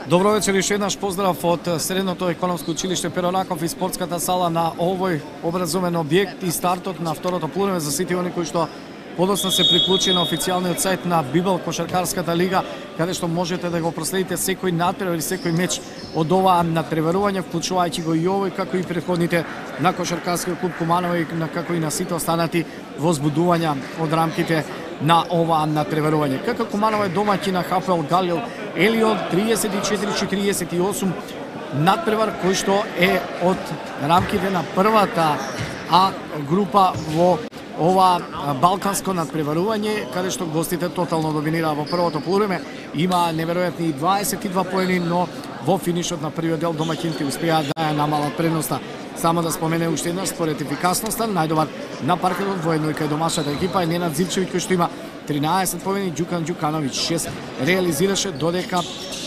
Добро вечер, уште еднаш поздрав од Средното економско училиште Перо Раков и спортската сала на овој образовен објект и стартот на второто полувреме за сите они кои што подоцна се приклучи на официјалниот сајт на Бибел кошаркарската лига, каде што можете да го проследите секој натпревар или секој меч од оваа натпреварување, вклучувајќи го и овој, како и претходните на кошаркарскиот клуб Куманово и како и на сите останати возбудувања од рамките на оваа натпреварување. Како Куманово е домаќин на ХПЛ Галил Елион 34-48 натпревар кој што е од рамките на првата А група во ова балканско надпреварување, каде што гостите тотално доминираа во првото полувреме, има неверојатни 22 поени, но во финишот на првиот дел домаќините успеа да ја намалат предноста. Само да спомене уште еднаш, според ефикасноста, најдобар на паркетот воедно и кај домашната екипа е Ненад Зивчевиќ, кој што има 13 поени, Ѓукан Ѓукановиќ 6 реализираше, додека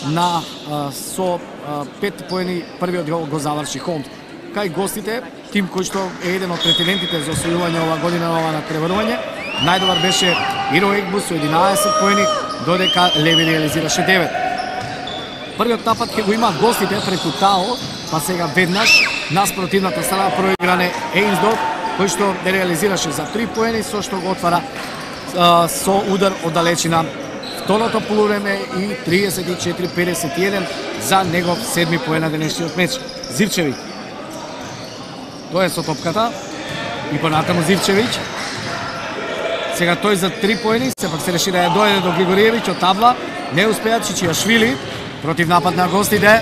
со 5 поени првиот дел го заврши Холмс. Кај гостите, тим кој што е еден од претендентите за освојување ова година на ова надпреварување, најдобар беше Иро Егбу со 11 поени, додека Леви реализираше 9. Првиот напад ќе го има гостите преку Тао, па сега веднаш наспротивната страна проигране Ейнсдорф, кој што реализираше за 3 поени, со што го отвара со удар од далечина второто полувреме и 34-51 за негов седми поен на денешниот меч. Зивчевиќ. Тој е со топката и понатаму Зивчевиќ. Сега тој за 3 поени, сепак се реши да ја дојде до Григориевиќ од табла, не успеа Чичијашвили против напад на гостите.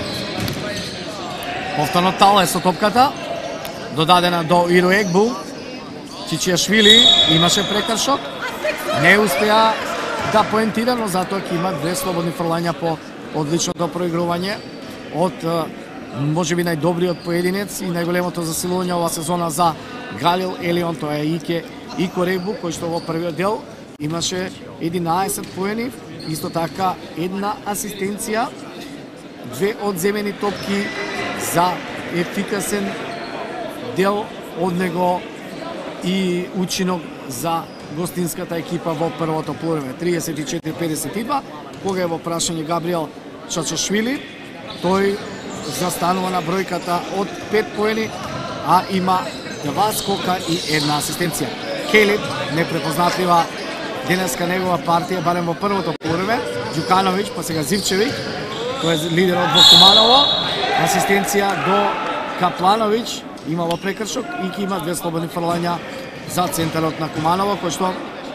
Повторно Тал е со топката, додадена до Иро Егбу. Чичијашвили имаше прекршок, не успеа да поентира, но затоа ќе има две слободни фрлања по одличното проигрување од можеби најдобриот поединец и најголемото засилување ова сезона за Галил Елион, тоа е Ико Регбу, кој што во првиот дел имаше 11 поени, исто така една асистенција, две одземени топки за ефикасен дел од него и учинок за гостинската екипа во првото полувреме. 34-52, кога е во прашање Габриел Чачашвили, тој застанува на бројката од 5 поени, а има 2 скока и една асистенција. Келип, непрепознатлива денеска негова партија, барем во првото полувреме. Ѓукановиќ, па сега Зивчевиќ, тој е лидерот во Куманово. Асистенција до Каплановиќ, имало прекршок и ќе има две слободни фрлања за центарот на Куманово, кој што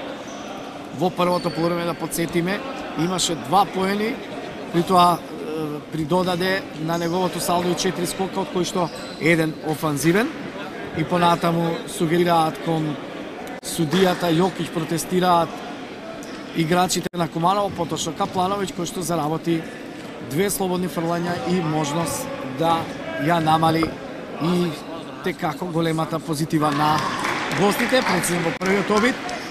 во првото полувреме, да подсетиме, имаше 2 поени, при тоа придодаде на неговото салдо и 4 скока, од кои што еден офанзивен, и понатаму сугерираат кон судијата Јокиќ, протестираат играчите на Куманово, поточно Каплановиќ, кој што заработи две слободни фрлања и можност да ја намали и текако големата позитива на гостите. Прецизно во првиот обид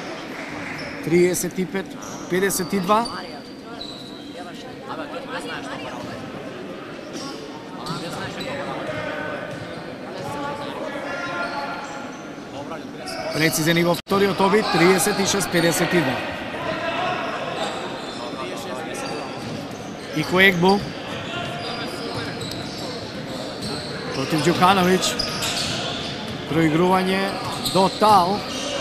35-52. Прецизен и во вториот обид 36-52. Ико Егбу против Ѓукановиќ. Проигрување до Тал.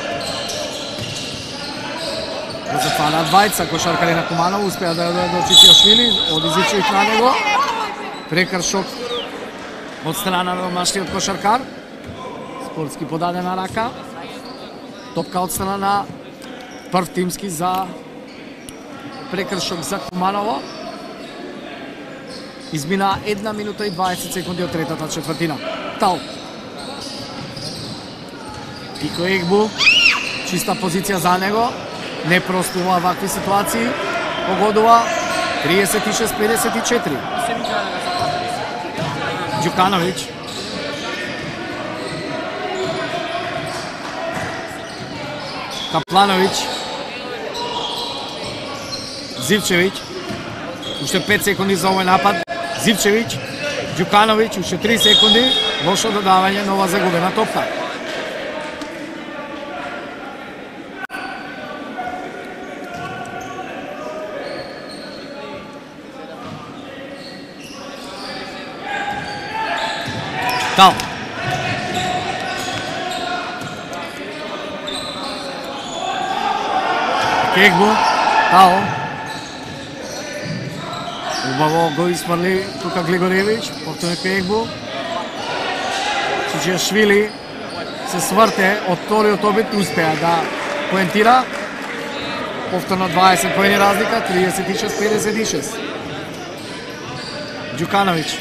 Го затвара двајца кошаркари на Куманово, успеа да ја дојде до Чичијашвили, оди Зивчевиќ на него. Прекршок од страна на домашниот кошаркар. Спортски подадена рака. Топка од страна на прв тимски за прекршок за Куманово. Измина 1 минута и 20 секунди од третата четвртина. Тал. Ико Егбу, чиста позиција за него, не простува вакви ситуации, погодува 36-54. Ѓукановиќ. Каплановиќ. Зивчевиќ. Уште 5 секунди за овој напад. Зивчевиќ. Ѓукановиќ, уште 3 секунди. Лошо додавање, нова загубена топка. Тал. Кегбу. Тал. Убаво го изфрли тука Глигоревич, повторно Кегбу. Чичиашвили се сврте од вториот обид, успеа да поентира. Повторно 20 поени разлика, 36-56. Ѓукановиќ.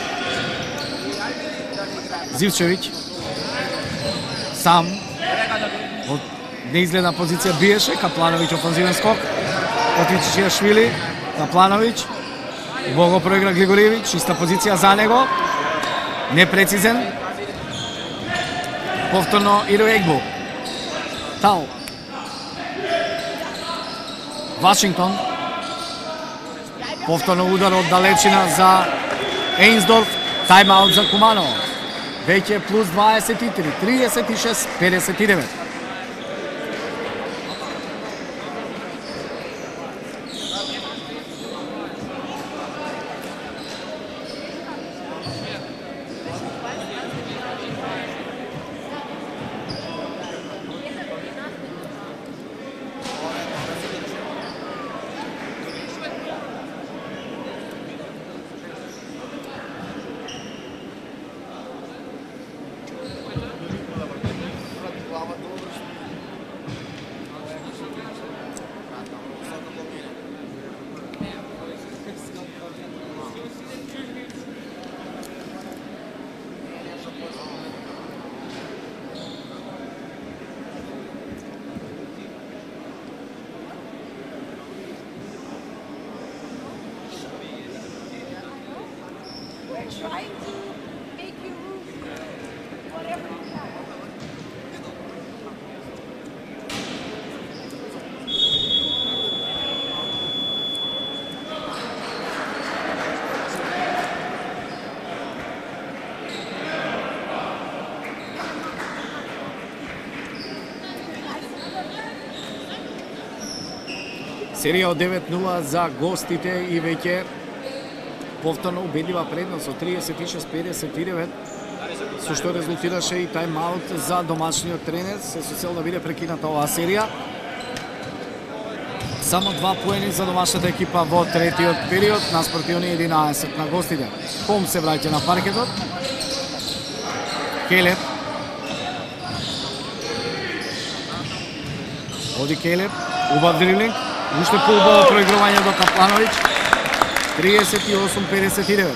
Зивчевиќ. Сам. Од неизгледна позиција биеше, Каплановиќ офанзивен скок. Отви Чичиашвили, Каплановиќ. Убаво го проигра Глигоревич, чиста позиција за него. Непрецизен. Повторно Ироегбу. Тал. Вашингтон. Повторно удар од далечина за Ейнсдорф. Тайм-аут за Куманово. Веќе плюс 23, 36-59. Trying to make you move whatever you have. Серија од 9-0 за гостите и веќе повторно убедлива предност од 36-59, со што резултираше и тајм-аут за домашниот тренер, се со цел да биде прекината оваа серија. Само 2 поени за домашната екипа во третиот период, наспроти оние 11 на гостите. Холмс се враќа на паркетот. Келеп. Оди Келеп, убав дриблинг, уште поубаво проигрување до Каплановиќ. 38-59.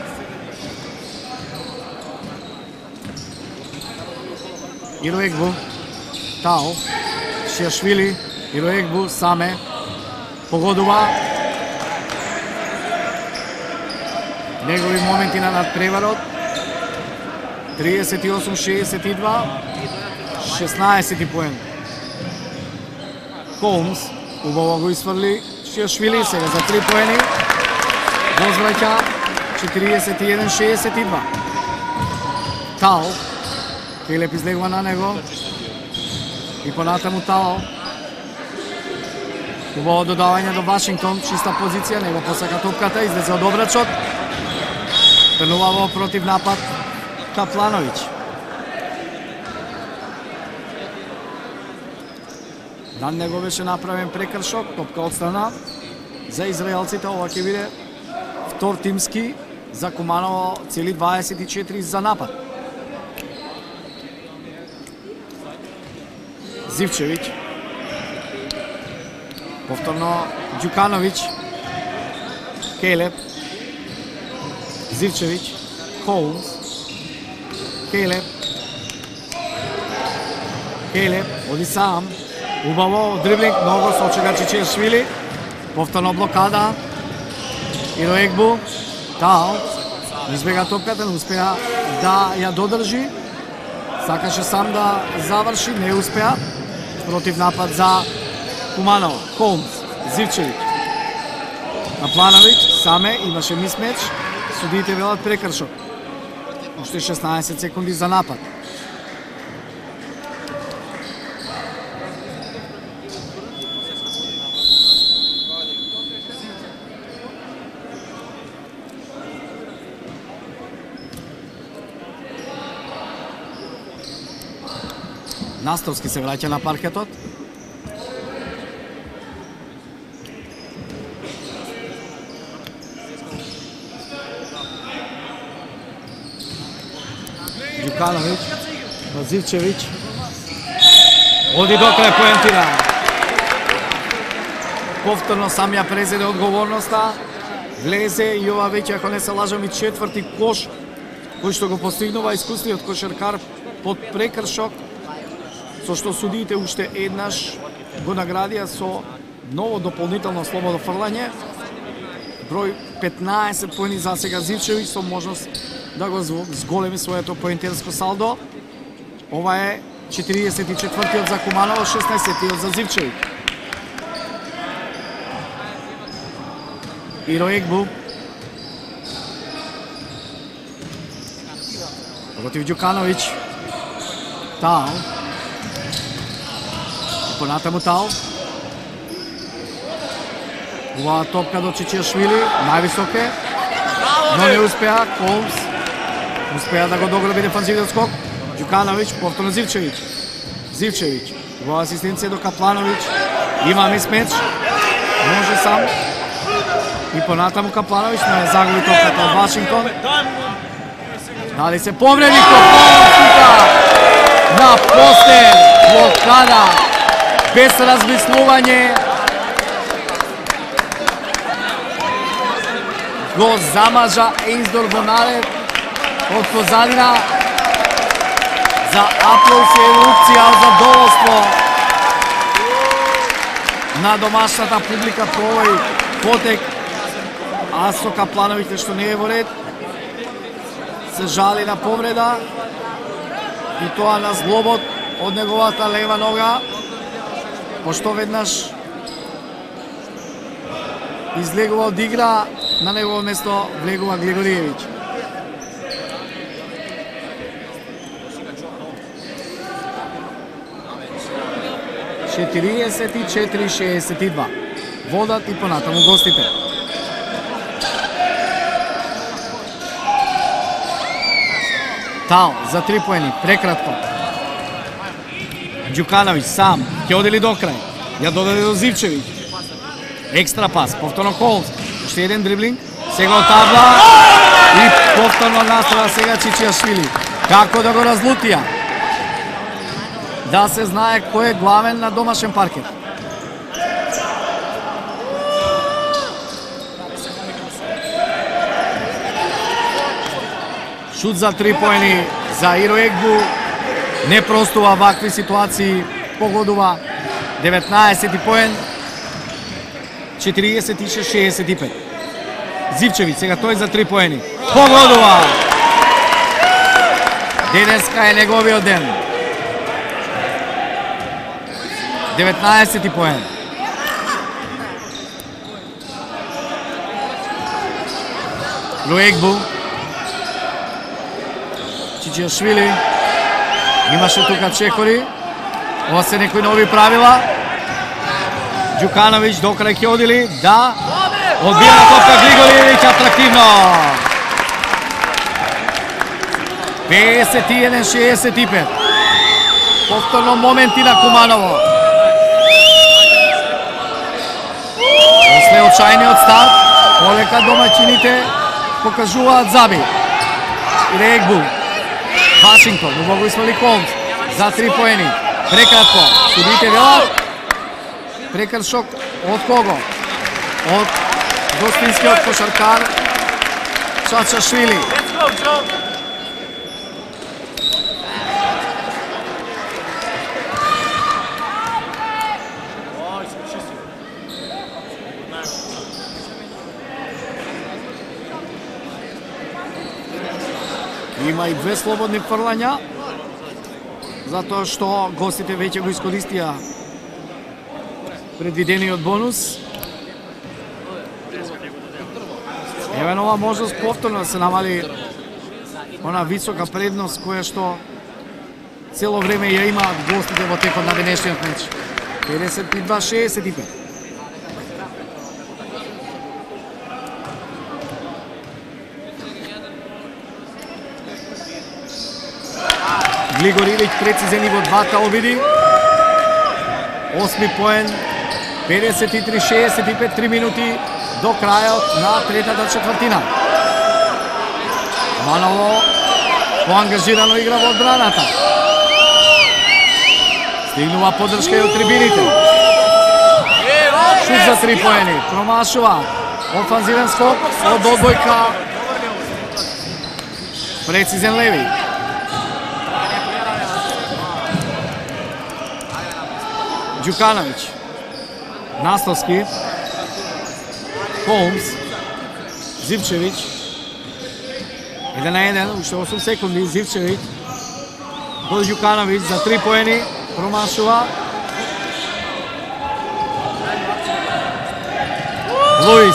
Ироегбу, Тао, Шиашвили, Ироегбу, Саме, погодува. Негови моменти на надпреварот. 38-62, 16 поен. Холмс, убаво го изфрли Шиашвили, сега за 3 поени. Возвраќа 41-62. Тао, Келеп излегува на него. И понатаму Тао. Убаво додавање до Вашингтон, чиста позиција, него посака топката, излезе од обрачот. Тренува во против напад Каплановиќ. На него беше направен прекршок, топка од страна за израелците, ова ќе биде втор тимски за Куманово, цели 24 за напад. Зивчевиќ. Повторно Ѓукановиќ. Келеп. Зивчевиќ. Холмс. Келеп. Келеп оди сам. Убаво дриблинг, многу сочега Чичиашвили. Повторно блокада. Ироегбу, Тао, избега топката, не успеа да ја додржи. Сакаше сам да заврши, не успеа. Против напад за Куманово. Холмс, Зивчевиќ. Каплановиќ, Саме, имаше мисмеч. Судиите велат прекршок. Уште 16 секунди за напад. Настовски се враќа на паркетот. Ѓукановиќ, Вазивчевиќ. Оди до крај, поентира. Повторно сам ја презеде одговорноста. Влезе и ова веќе, ако не се лажам, и четврти кош кој што го постигнува искусниот кошаркар под прекршок, со што судиите уште еднаш го наградија со ново дополнително слободно фрлање. Број 15 поени за сега Зивчевиќ со можност да го зголеми своето поентерско салдо. Ова е 44-тиот за Куманово, 16-тиот за Зивчевиќ. Иро Егбу против Ѓукановиќ. Тал. Понатаму Тал. Оваа топка до Чичијашвили, највисок е, но не успеа. Колмс успеа да го дограби дефанзивниот скок. Ѓукановиќ, повторно Зивчевиќ. Зивчевиќ, во асистенција до Каплановиќ. Има мисмеч, може сам. И понатаму Каплановиќ, но ја загуби топката од Вашингтон. Дали се повреди Колмс на постер, блокада, без размислување. Го замажа Ејздор Бонарев од позадина за аплауз и ерупција од задоволство на домашната публика по овој потек. А со Каплановиќ што не е во ред, се жали на повреда и тоа на зглобот од неговата лева нога, пошто веднаш излегува од игра, на негово место влегува Глигориевиќ. Четириесет и 4-62. Водат и понатаму гостите. Тал за 3 поени, прекратко. Ѓукановиќ сам, ќе одели до крај. Ја додаде до Зивчевиќ. Екстра пас, повторно Колмс. Уште еден дриблинг, сега од табла и повторно настава сега Чичијашвили. Како да го разлутија? Да се знае кој е главен на домашен паркет. Шут за 3 поени за Иро Егбу. Не простува вакви ситуации, погодува 19 поен, 46-65. Зивчевиќ, сега тој за 3 поени. Погодува! Денеска е неговиот ден. 19 поен. Луегбу. Чичијашвили. Имаше тука чекори. Ова се некои нови правила. Ѓукановиќ до крај ќе одили. Да. Одбија топка Глигориевиќ, атрактивно. 51-65. Повторно моменти на Куманово. После очајниот старт, полека домаќините покажуваат заби. Егбу. Вашингтон, убаво измали Колмс за 3 поени. Прекратко, судите велат. Прекршок од кого? Од гостинскиот кошаркар Чачашвили. Има и 2 слободни фрлања, затоа што гостите веќе го искористија предвидениот бонус. Еве нова можност повторно да се намали она висока предност која што цело време ја имаат гостите во текот на денешниот меч. 52-65. Глигоривиќ прецизен и во двата обиди. 8 поен, 53-65, 3 минути до крајот на третата четвртина. Маново поангажирано игра во одбраната. Стигнува поддршка и од трибините. Шут за 3 поени, промашува. Офанзивен скок од одбојка. Прецизен леви. Ѓукановиќ. Настовски. Холмс. Зивчевиќ. 1 на 1, уште 8 секунди. Зивчевиќ. До Ѓукановиќ за 3 поени. Промашува. Луис.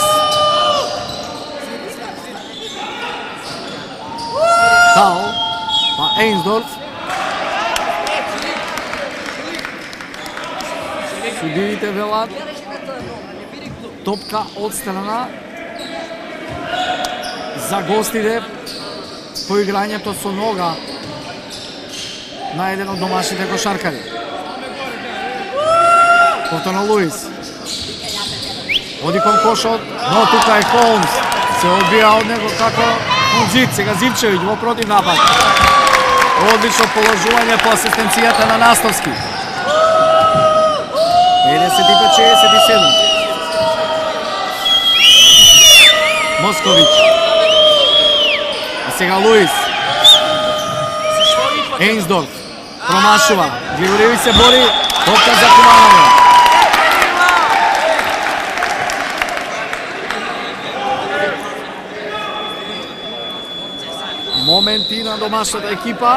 Фаул. Па Ейнсдорф. Судиите велат топка од страна за гостите по играњето со нога на еден од домашните кошаркари. Повторно Луис. Оди кон кошот, но тука е Холмс. Се одбија од него како Зид. Сега Зивчевиќ во против напад. Одлично положување по асистенцијата на Настовски. 55-67. Московиќ. А сега Луис. Ейнсдорф. Промашува. Григориевиќ се бори. Топка за Куманово. Моменти на домашната екипа.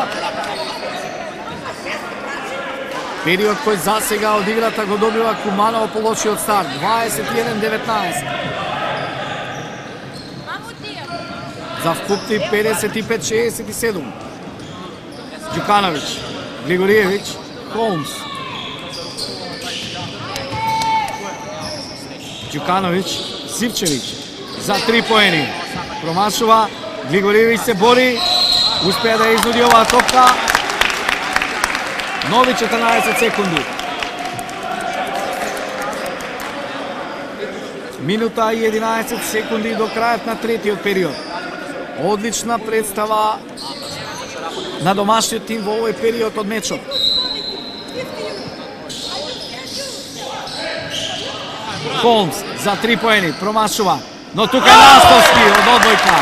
Период кој за сега од играта го добива Куманово по лошиот старт. 21-19. За вкупни 55-67. Ѓукановиќ. Григориевиќ. Холмс. Ѓукановиќ. Зивчевиќ. За 3 поени. Промашува. Григориевиќ се бори. Успеа да изнуди оваа топка. Нови 14 секунди. Минута и 11 секунди до крајот на третиот период. Одлична представа на домашниот тим во овој период од мечот. Холмс за 3 поени, промашува, но тука е Настовски од одбојка.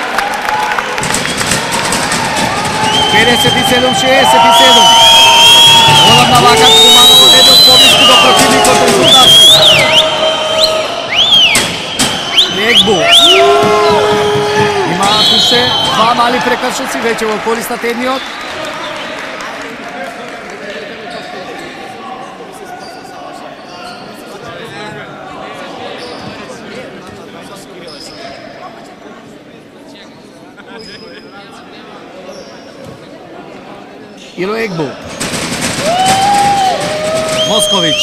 57-67. Одамна вака Куманово еден поблиску до противникот резултатски. Егбу. Имаат уште 2 мали прекршоци веќе во корист на тедниот. Ило Егбу. Московиќ.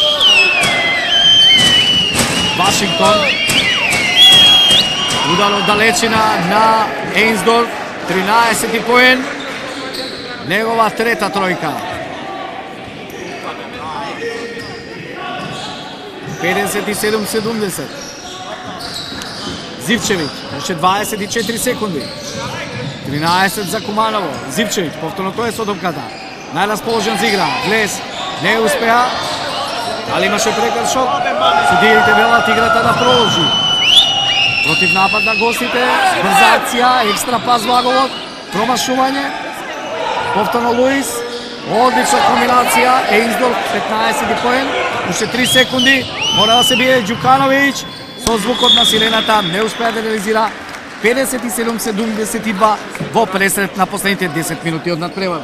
Вашингтон. Удар од далечина на Ейнсдорф. 13 поен. Негова трета тројка. 57-70. Зивчевиќ. Уште 24 секунди. 13 за Куманово. Зивчевиќ, повторно тој е со топката. Најрасположен за игра. Глес не успеа, али имаше прекршок. Судиите велат играта да продолжи. Против напад на гостите, брза акција, екстра пас во аголот, промашување. Повторно Луис, одлична комбинација, Ейнсдорф 15 поен, уште 3 секунди, мора да се бие Ѓукановиќ, со звукот на сирената не успеа да реализира. 57-72 во пресред на последните 10 минути од надпревара.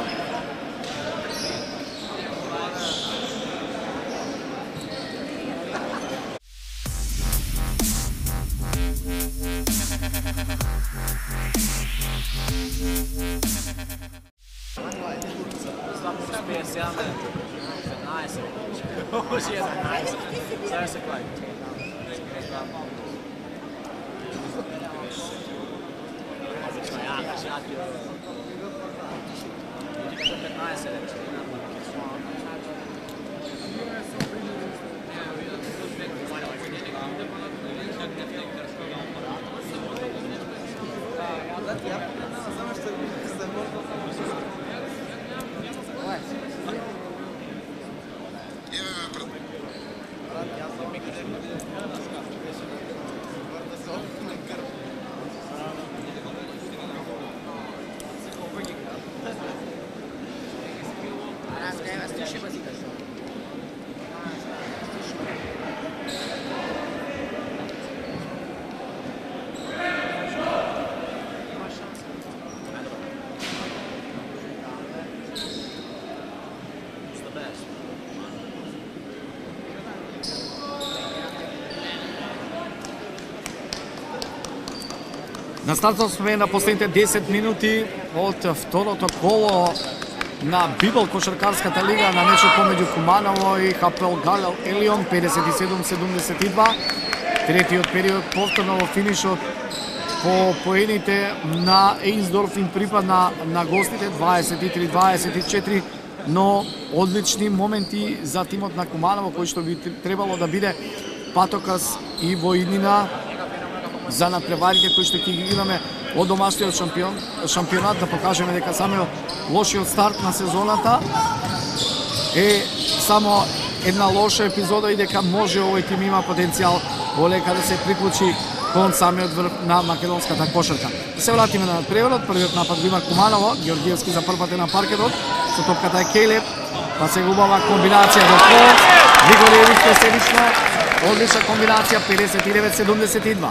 На стартот сме на последните 10 минути од второто коло на Библ кошаркарската лига на мечот помеѓу Куманово и ХПЛ Галил Елион 57-72. Третиот период повторно во финишот по поените на Ейнсдорф им припадна на гостите 23-24, но одлични моменти за тимот на Куманово кој што би требало да биде патокас и во иднина за надпреварите кои што ќе ги имаме од домашниот шампионат, да покажеме дека самиот лошиот старт на сезоната е само една лоша епизода и дека може овој тим има потенцијал полека да се приклучи кон самиот врв на македонската кошарка. Да се вратиме на надпреварот, првиот напад го има Куманово, Георгиевски за прв пат е на паркетот, со топката е Келеп, па се губава комбинација до пол, Григориевич поседично, одлична комбинација 59-72.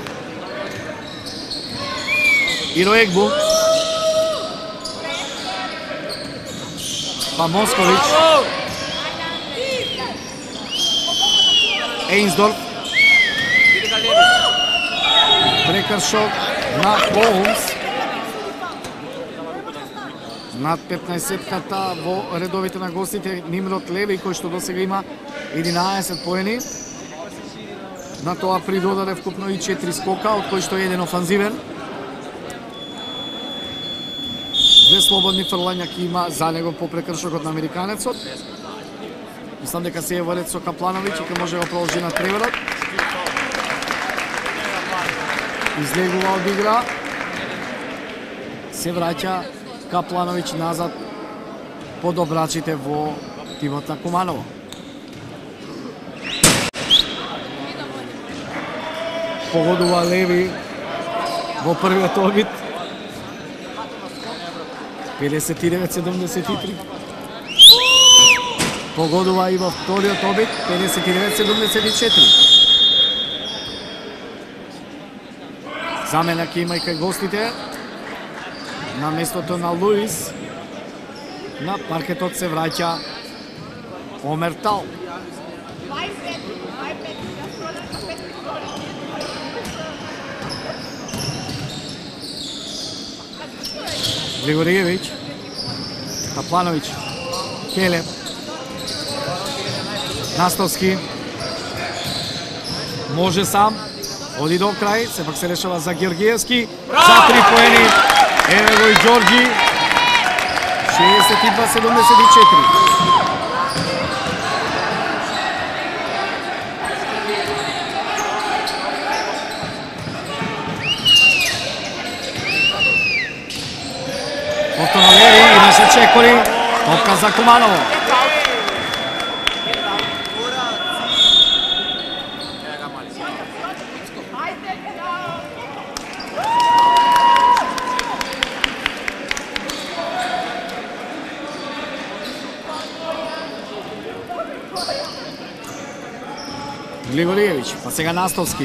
Иро Егбу, па Москович, Ейнсдорф, прекршок на Холмс, над 15-ката во редовите на гостите Нимрод Леви, кој што досега има 11 поени. На тоа придодаде вкупно и 4 скока, од кој што е еден офанзивен. Две слободни фрлања ки има за него по прекршокот на американецот. Мислам дека се е валет со Каплановиќ и ке може да продолжи на треверот. Излегува од игра. Се враќа Каплановиќ назад по добрачите во тимот на Куманово. Погодува Леви во првиот обид. 59-73. Погодува и во вториот обид 59-74. Замена ќе има и кај гостите. На местото на Луис на паркетот се враќа Омертал. Григориевич, Каплановиќ, Келеп, Настовски, може сам, оди до крај, сепак се решава за Георгиевски, за 3 поени, еве го и Ѓорѓи, 62-74. Повторно Леви, имаше чекори, топка за Куманово. Григориевич, па сега Настовски.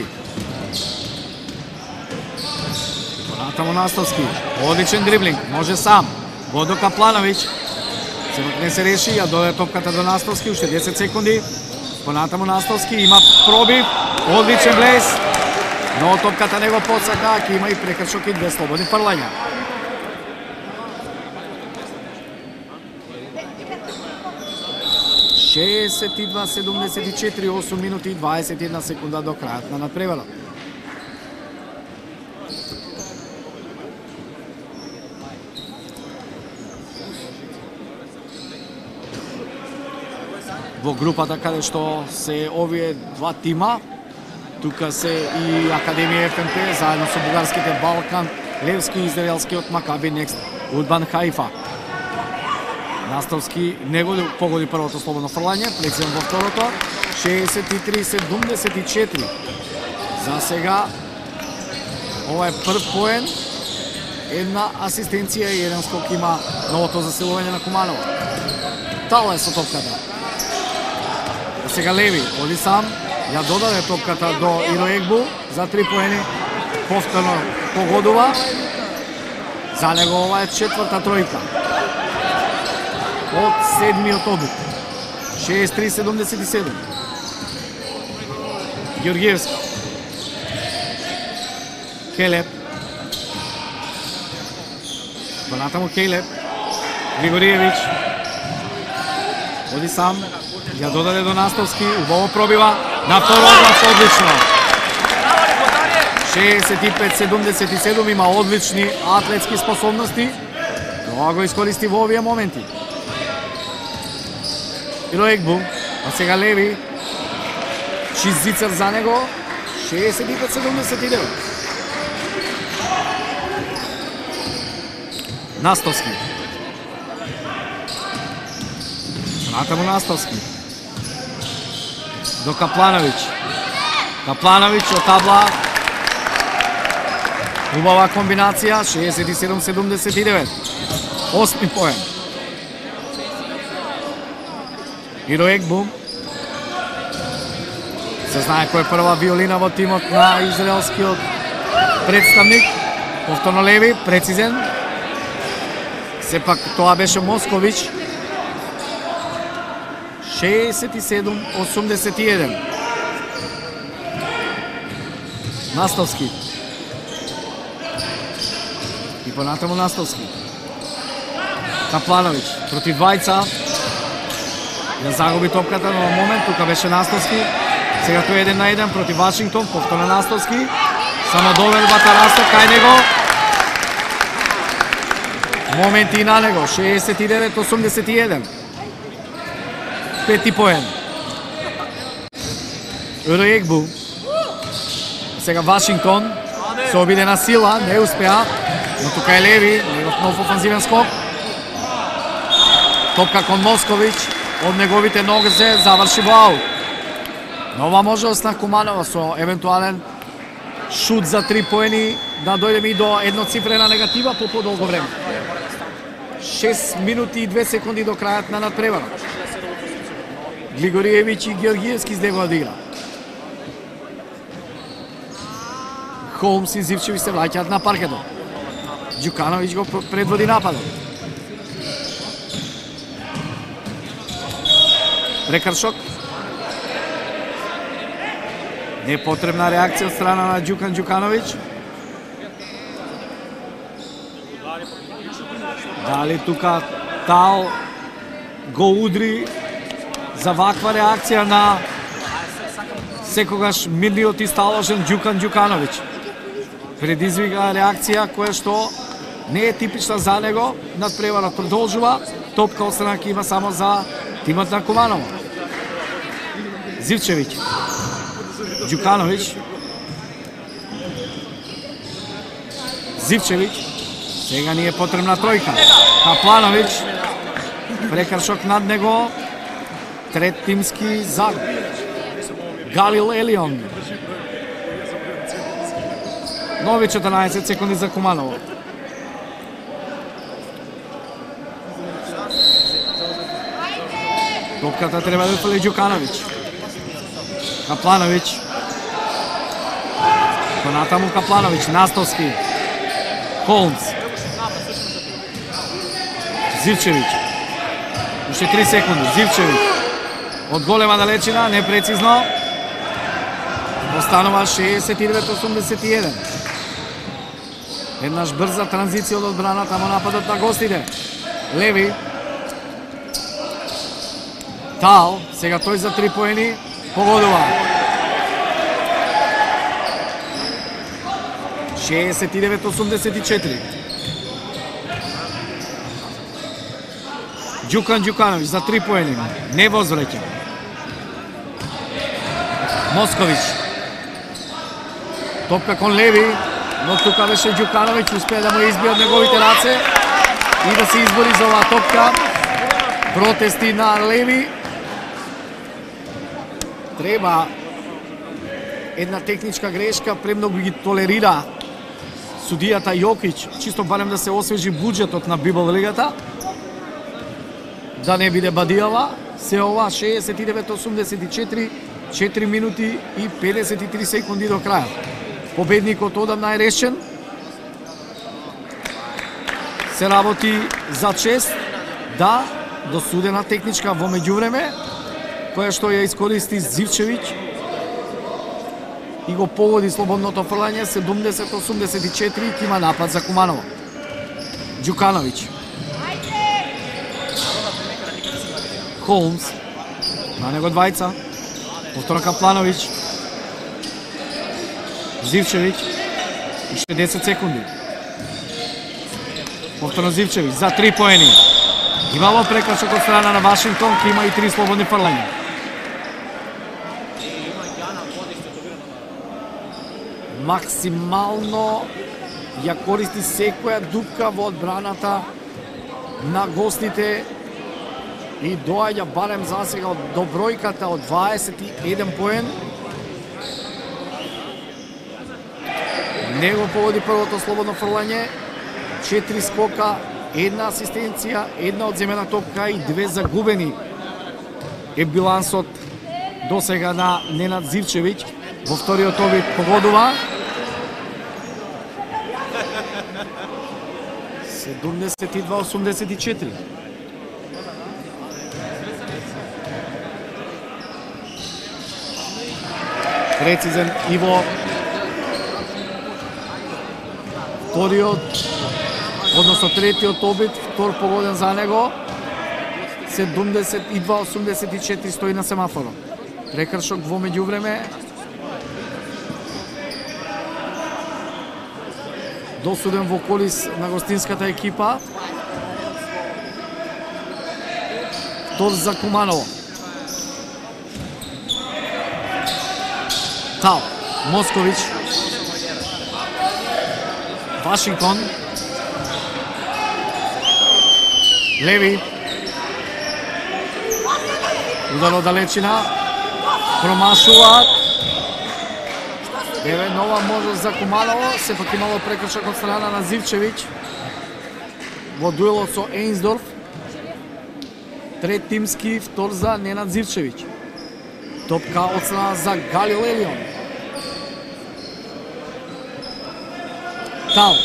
Понатамо Настовски, одличен дриблинг, може сам. Го до Каплановиќ. Сепак не се реши, ја дојде топката до Настовски, уште 10 секунди. Понатамо Настовски, има пробив, одличен блес. Но топката не го подсака, ќе има и прекршок и 2 слободни фрлања. Шеесет 74, 8 минути и 21 секунда до крајот на надпреварот. во групата каде што се овие два тима. Тука се и Академија ФНП заедно со бугарските Балкан, Левски и израелскиот Макаби Некст Удбан Хаифа. Наставски не го погоди првото слободно фрлање, прецизен во второто, 63-74. За сега ова е прв поен, една асистенција и еден скок има новото заселување на Куманова. Тало е со топката. А сега Леви, оди сам, ја додаде топката до Иро Егбу за 3 поени, повторно погодува. За него ова е четврта тројка од седмиот обид. 63-77. Георгиевски. Келеп. Понатаму Келеп. Григориевич. Оди сам. Ја додаде до Наставски. Убаво пробива. На второграф одлично. 65-77. Има одлични атлетски способности. Тоа го искористи во овие моменти. Иро Егбу. А сега Леви. Чизицар за него. 65-79. Наставски. Натаму Наставски. До Каплановиќ. Каплановиќ од табла. Убава комбинација. 67-79. Осми поен. Иро Егбу. Се знае кој е прва виолина во тимот на израелскиот представник. Повторно Леви, прецизен. Сепак тоа беше Московиќ. 67-81. Наставски. И понатаму Наставски. Каплановиќ против двајца. Ја загуби топката, но во момент тука беше Наставски. Сега тој 1 на 1 против Вашингтон, повторно Наставски. Само доведбата раста кај него. Моменти на него, 69-81. Пети поен. Иро Егбу. Сега Вашингтон се обиде на сила, не успеа, но тука е Леви, негов нов офанзивен скок. Топка кон Московиќ, од неговите ноги се заврши во аут. Но ова можност на Куманова со евентуален шут за 3 поени да дојдеме и до едноцифрена негатива по подолго време. 6 минути и 2 секунди до крајот на надпреварот. Григориевич и Георгиевски издегува да игра. Холмс и Зивчевич се враќаат на паркетот. Ѓукановиќ го предводи нападот. Прекршок. Непотребна реакција од страна на Ѓукан Ѓукановиќ. Дали тука Тал го удри за ваква реакција на секогаш мирниот и сталожен Ѓукан Ѓукановиќ. Предизвика реакција која што не е типична за него. Надпреварот продолжува. Топка од страна има само за тимот на Куманова. Зивчевиќ. Ѓукановиќ. Зивчевиќ. Сега ни е потребна тројка. Каплановиќ. Прекршок над него. Трет тимски загуб. Галил Елион. Нови 14 секунди за Куманово. Топката треба да уфали Ѓукановиќ. Каплановиќ. Понатаму Каплановиќ. Наставски. Холмс. Зивчевиќ. Уште 3 секунди. Зивчевиќ. Од голема далечина, непрецизно. Останува 69-81. Еднаш брза транзиција од одбраната во нападот на гостите. Леви. Тал, сега тој за 3 поени, погодува. 69-84. Ѓукан Ѓукановиќ за 3 поени, не возвраќа. Москович. Топка кон Леви, но тука беше Ѓукановиќ, успеа да му избие од неговите раце и да се избори за оваа топка. Протести на Леви. Треба една техничка грешка, премногу ги толерира судијата Јокич, чисто барем да се освежи буџетот на Библ лигата, да не биде бадијава. Се ова 69-84, 4 минути и 53 секунди до крајот. Победникот одамна е решен. Се работи за чест, да, досудена техничка во меѓувреме, која што ја искористи Зивчевиќ и го погоди слободното фрлање. 70-84, има напад за Куманово. Ѓукановиќ. Холмс, на него двајца. Повторно Каплановиќ. Зивчевиќ. Уште 10 секунди. Повторно Зивчевиќ за 3 поени. Имало прекршок од страна на Вашингтон, ки има и 3 слободни фрлања. Максимално ја користи секоја дупка во одбраната на гостите и доаѓа барем за сега до бројката од 21 поен. Него погоди првото слободно фрлање, 4 скока, 1 асистенција, 1 одземена топка и 2 загубени е билансот до сега на Ненад Зивчевиќ. Во вториот обид погодува 72-84. Прецизен и во вториот, односно третиот обид, втор погоден за него. 72-84 стои на семафорот. Прекршок во меѓувреме. Досуден во колис на гостинската екипа. Втор за Куманово. Тал, Москович. Вашингтон. Леви. Удар од далечина. Промашуваат. Еве нова можност за Куманово, сепак имало прекршок од страна на Зивчевиќ во дуелот со Ейнсдорф. Трет тимски, втор за Ненад Зивчевиќ. Топка од страна за Галил Елион. Тал.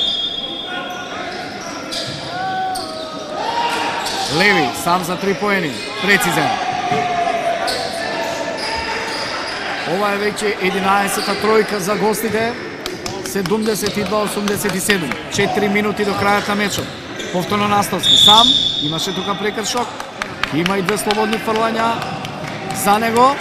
Леви, сам за 3 поени, прецизен. Ова е веќе 11-та тројка за гостите. 72-87. 4 минути до крајот на мечот. Повторно Настовски. Сам имаше тука прекршок. Има и 2 слободни фрлања за него.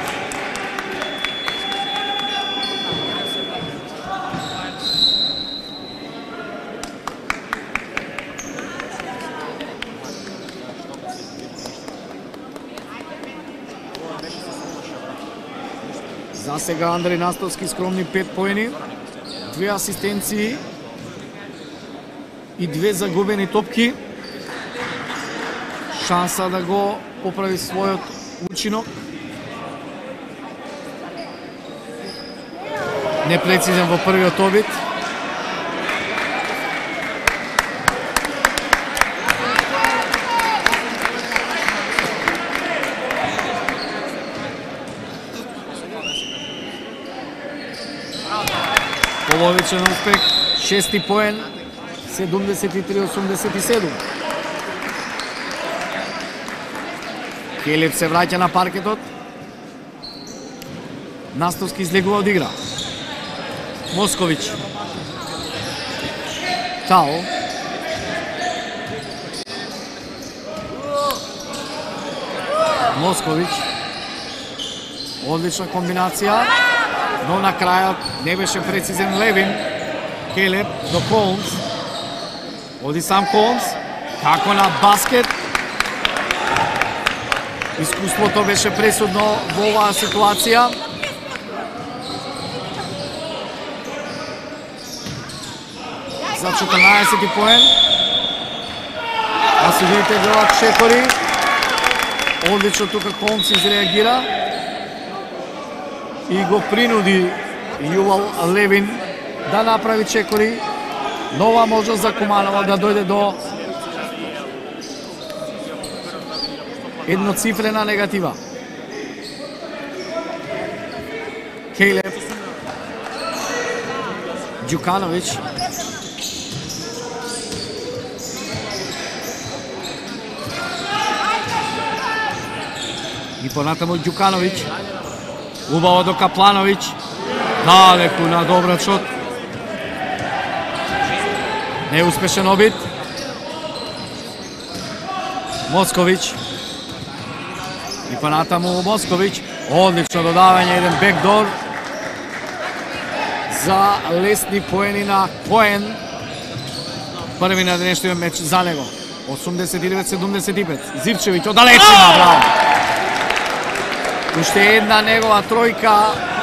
За сега Андреј Настовски скромни 5 поени, 2 асистенции и 2 загубени топки. Шанса да го поправи својот учинок. Непрецизен во првиот обид. Половичен успех, 6 поен, 73-87. Келеп се враќа на паркетот. Настовски излегува од игра. Москович. Тао. Москович. Одлична комбинација, но на крајот не беше прецизен Левин. Келеп до Холмс. Оди сам Холмс. Како на баскет. Искуството беше пресудно во оваа ситуација. за 14 поен. А судиите гледат чекори. Одлично тука Холмс изреагира и го принуди Јувал Левин да направи чекори. Нова можност за Куманово да дојде до едноцифрена негатива. Кейлев Ѓукановиќ и понатаму Ѓукановиќ, убаво до Каплановиќ, далеку на добрачот, неуспешен обид. Московиќ и понатаму Московиќ, одлично додавање, еден бекдор за лесни поени на Коен. Први на денешниот меч за него. 89-75. Зивчевиќ оддалечина, браво. Уште една негова тројка.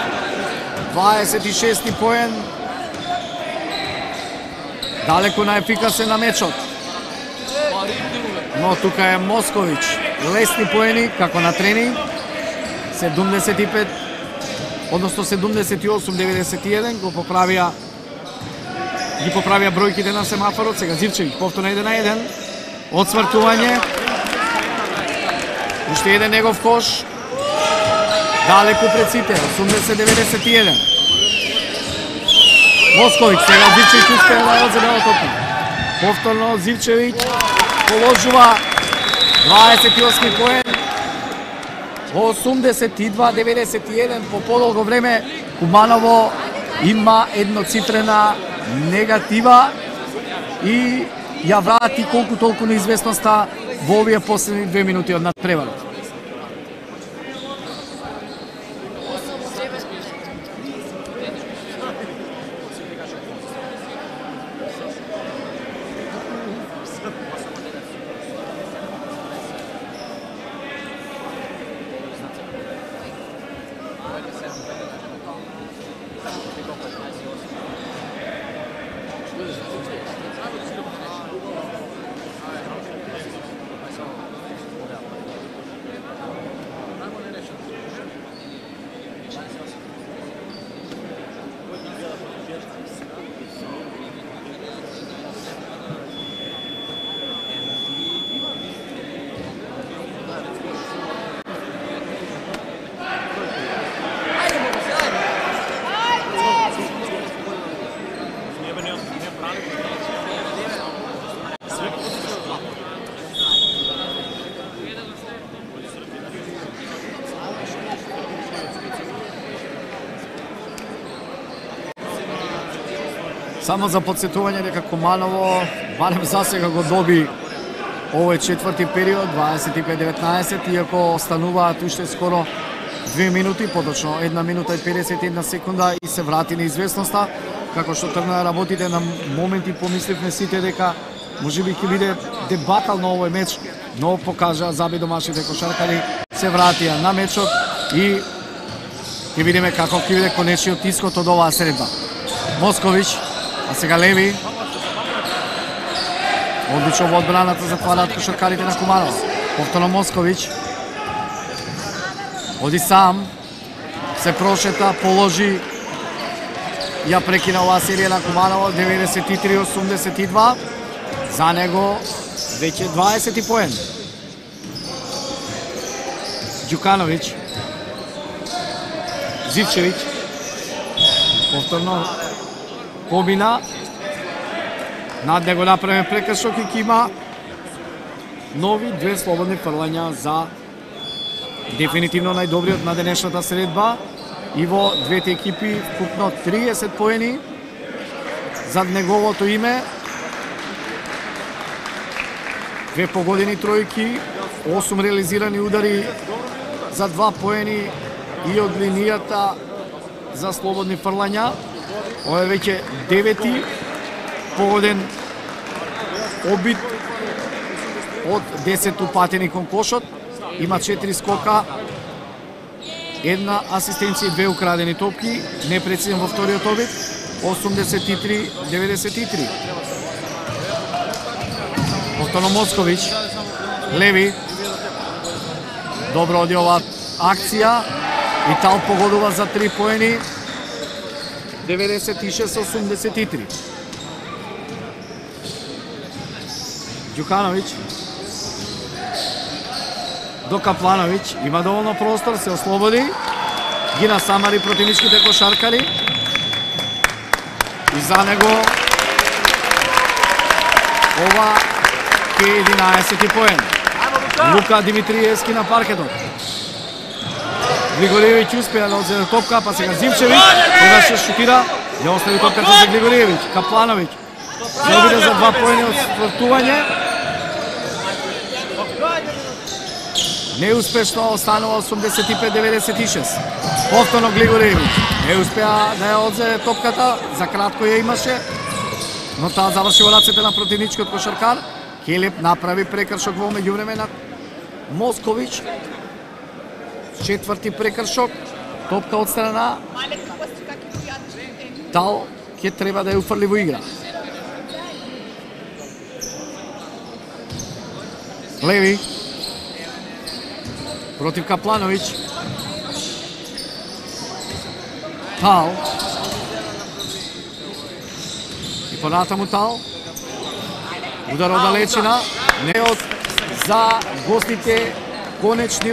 26 поен. Далеку најефикасен на мечот. Но тука е Московиќ. Лесни поени, како на тренинг. 75, односно 78-91, ги поправија бројките на семафорот. Сега Зивчевиќ, повторно 1-1. Одсвртување. Уште еден негов кош. Далеку пред сите, 80-91. Московиќ, сега Зивчевиќ успеа да одземе топка. Повторно Зивчевиќ положува 28 поен. 82-91 по подолго време. Куманово има едноцифрена негатива и ја врати колку толку неизвестноста во овие последни 2 минути од надпреварот. Само за подсетување дека Куманово барем засега го доби овој четврти период 25-19, иако остануваат уште скоро 2 минути, поточно 1 минута и 51 секунда и се врати неизвестноста. Како што тргна работите на моменти помисливме сите дека можеби ќе биде дебатал на овој меч, но покажа заби домашните кошаркари се вратија на мечот и ќе видиме како ќе биде конечниот исход од оваа средба. Московиќ, а сега Леви. Одлично во одбраната затвараат кошаркарите на Куманово. Повторно Московиќ. Оди сам. Се прошета, положи. Ја прекина оваа серија на Куманово 93-82. За него веќе 20 поен. Ѓукановиќ. Зивчевиќ. Повторно побина. Над него направен прекршок и ќе има нови 2 слободни фрлања за дефинитивно најдобриот на денешната средба и во двете екипи вкупно 30 поени за неговото име. 2 погодени тројки, 8 реализирани удари за 2 поени и од линијата за слободни фрлања. Ова е веќе 9-ти погоден обид од 10 упатени кон кошот. Има 4 скока, 1 асистенција и 2 украдени топки. Непрецизен во вториот обид. 83-93. Повторно Моцковиќ. Леви. Добро оди ова акција. И Тал погодува за 3 поени. 96-83. Ѓукановиќ. До Каплановиќ. Има доволно простор, се ослободи. Ги насамари противничките кошаркари. И за него ова ке 11 поен. Лука Димитриевски на паркетот. Григориевиќ успеа да одземе топка, па сега Зимчевиќ, кога се шутира, ја остави топката за Григориевиќ. Каплановиќ се обиде за 2 поени од свртување. Неуспешно останува 85-96. Повторно Григориевиќ. Не успеа да ја одземе топката, за кратко ја имаше, но таа заврши во рацете на противничкиот кошаркар. Келеп направи прекршок во меѓувреме на Московиќ. Четврти прекршок, топка од страна. Тал ќе треба да ја уфрли во игра. Леви против Каплановиќ. Тал. И понатаму Тал. Удар од далечина. Не од за гостите. Конечни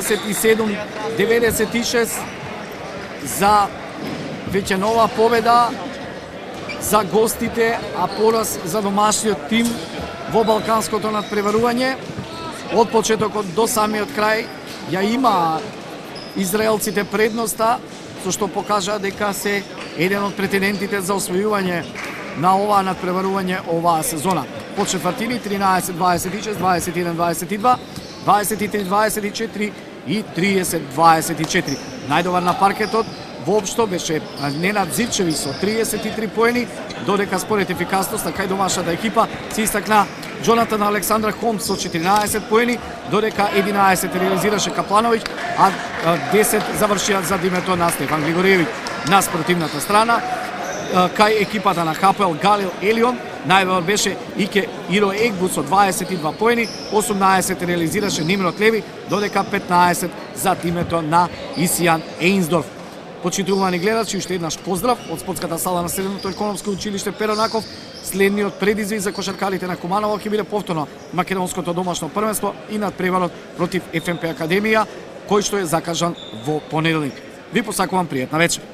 87-96 за веќе нова победа за гостите, а пораз за домашниот тим во балканското надпреварување. Од почетокот до самиот крај ја има израелците предноста, со што покажа дека се еден од претендентите за освојување на оваа надпреварување оваа сезона. По четвртини 13-26, 21-22, 23-24 и 30-24. Најдобар на паркетот воопшто беше Ненад Зивчевиќ со 33 поени, додека според ефикасноста кај домашната екипа се истакна Джонатан Александра Холмс со 14 поени, додека 11 реализираше Каплановиќ, а 10 завршија за името на Стефан Григориевиќ. На спротивната страна, кај екипата на ХПЛ Галил Елион, најдобар беше Ике Иро Егбу со 22 поени, 18 реализираше Нимрод Леви, додека 15 за името на Исијан Ейнсдорф. Почитувани гледачи, уште еднаш поздрав од спортската сала на Средното економско училиште Перо Наков. Следниот предизвик за кошаркарите на Куманово ќе биде повторно македонското домашно првенство и надпреварот против ФМП Академија, кој што е закажан во понеделник. Ви посакувам пријатна вечер.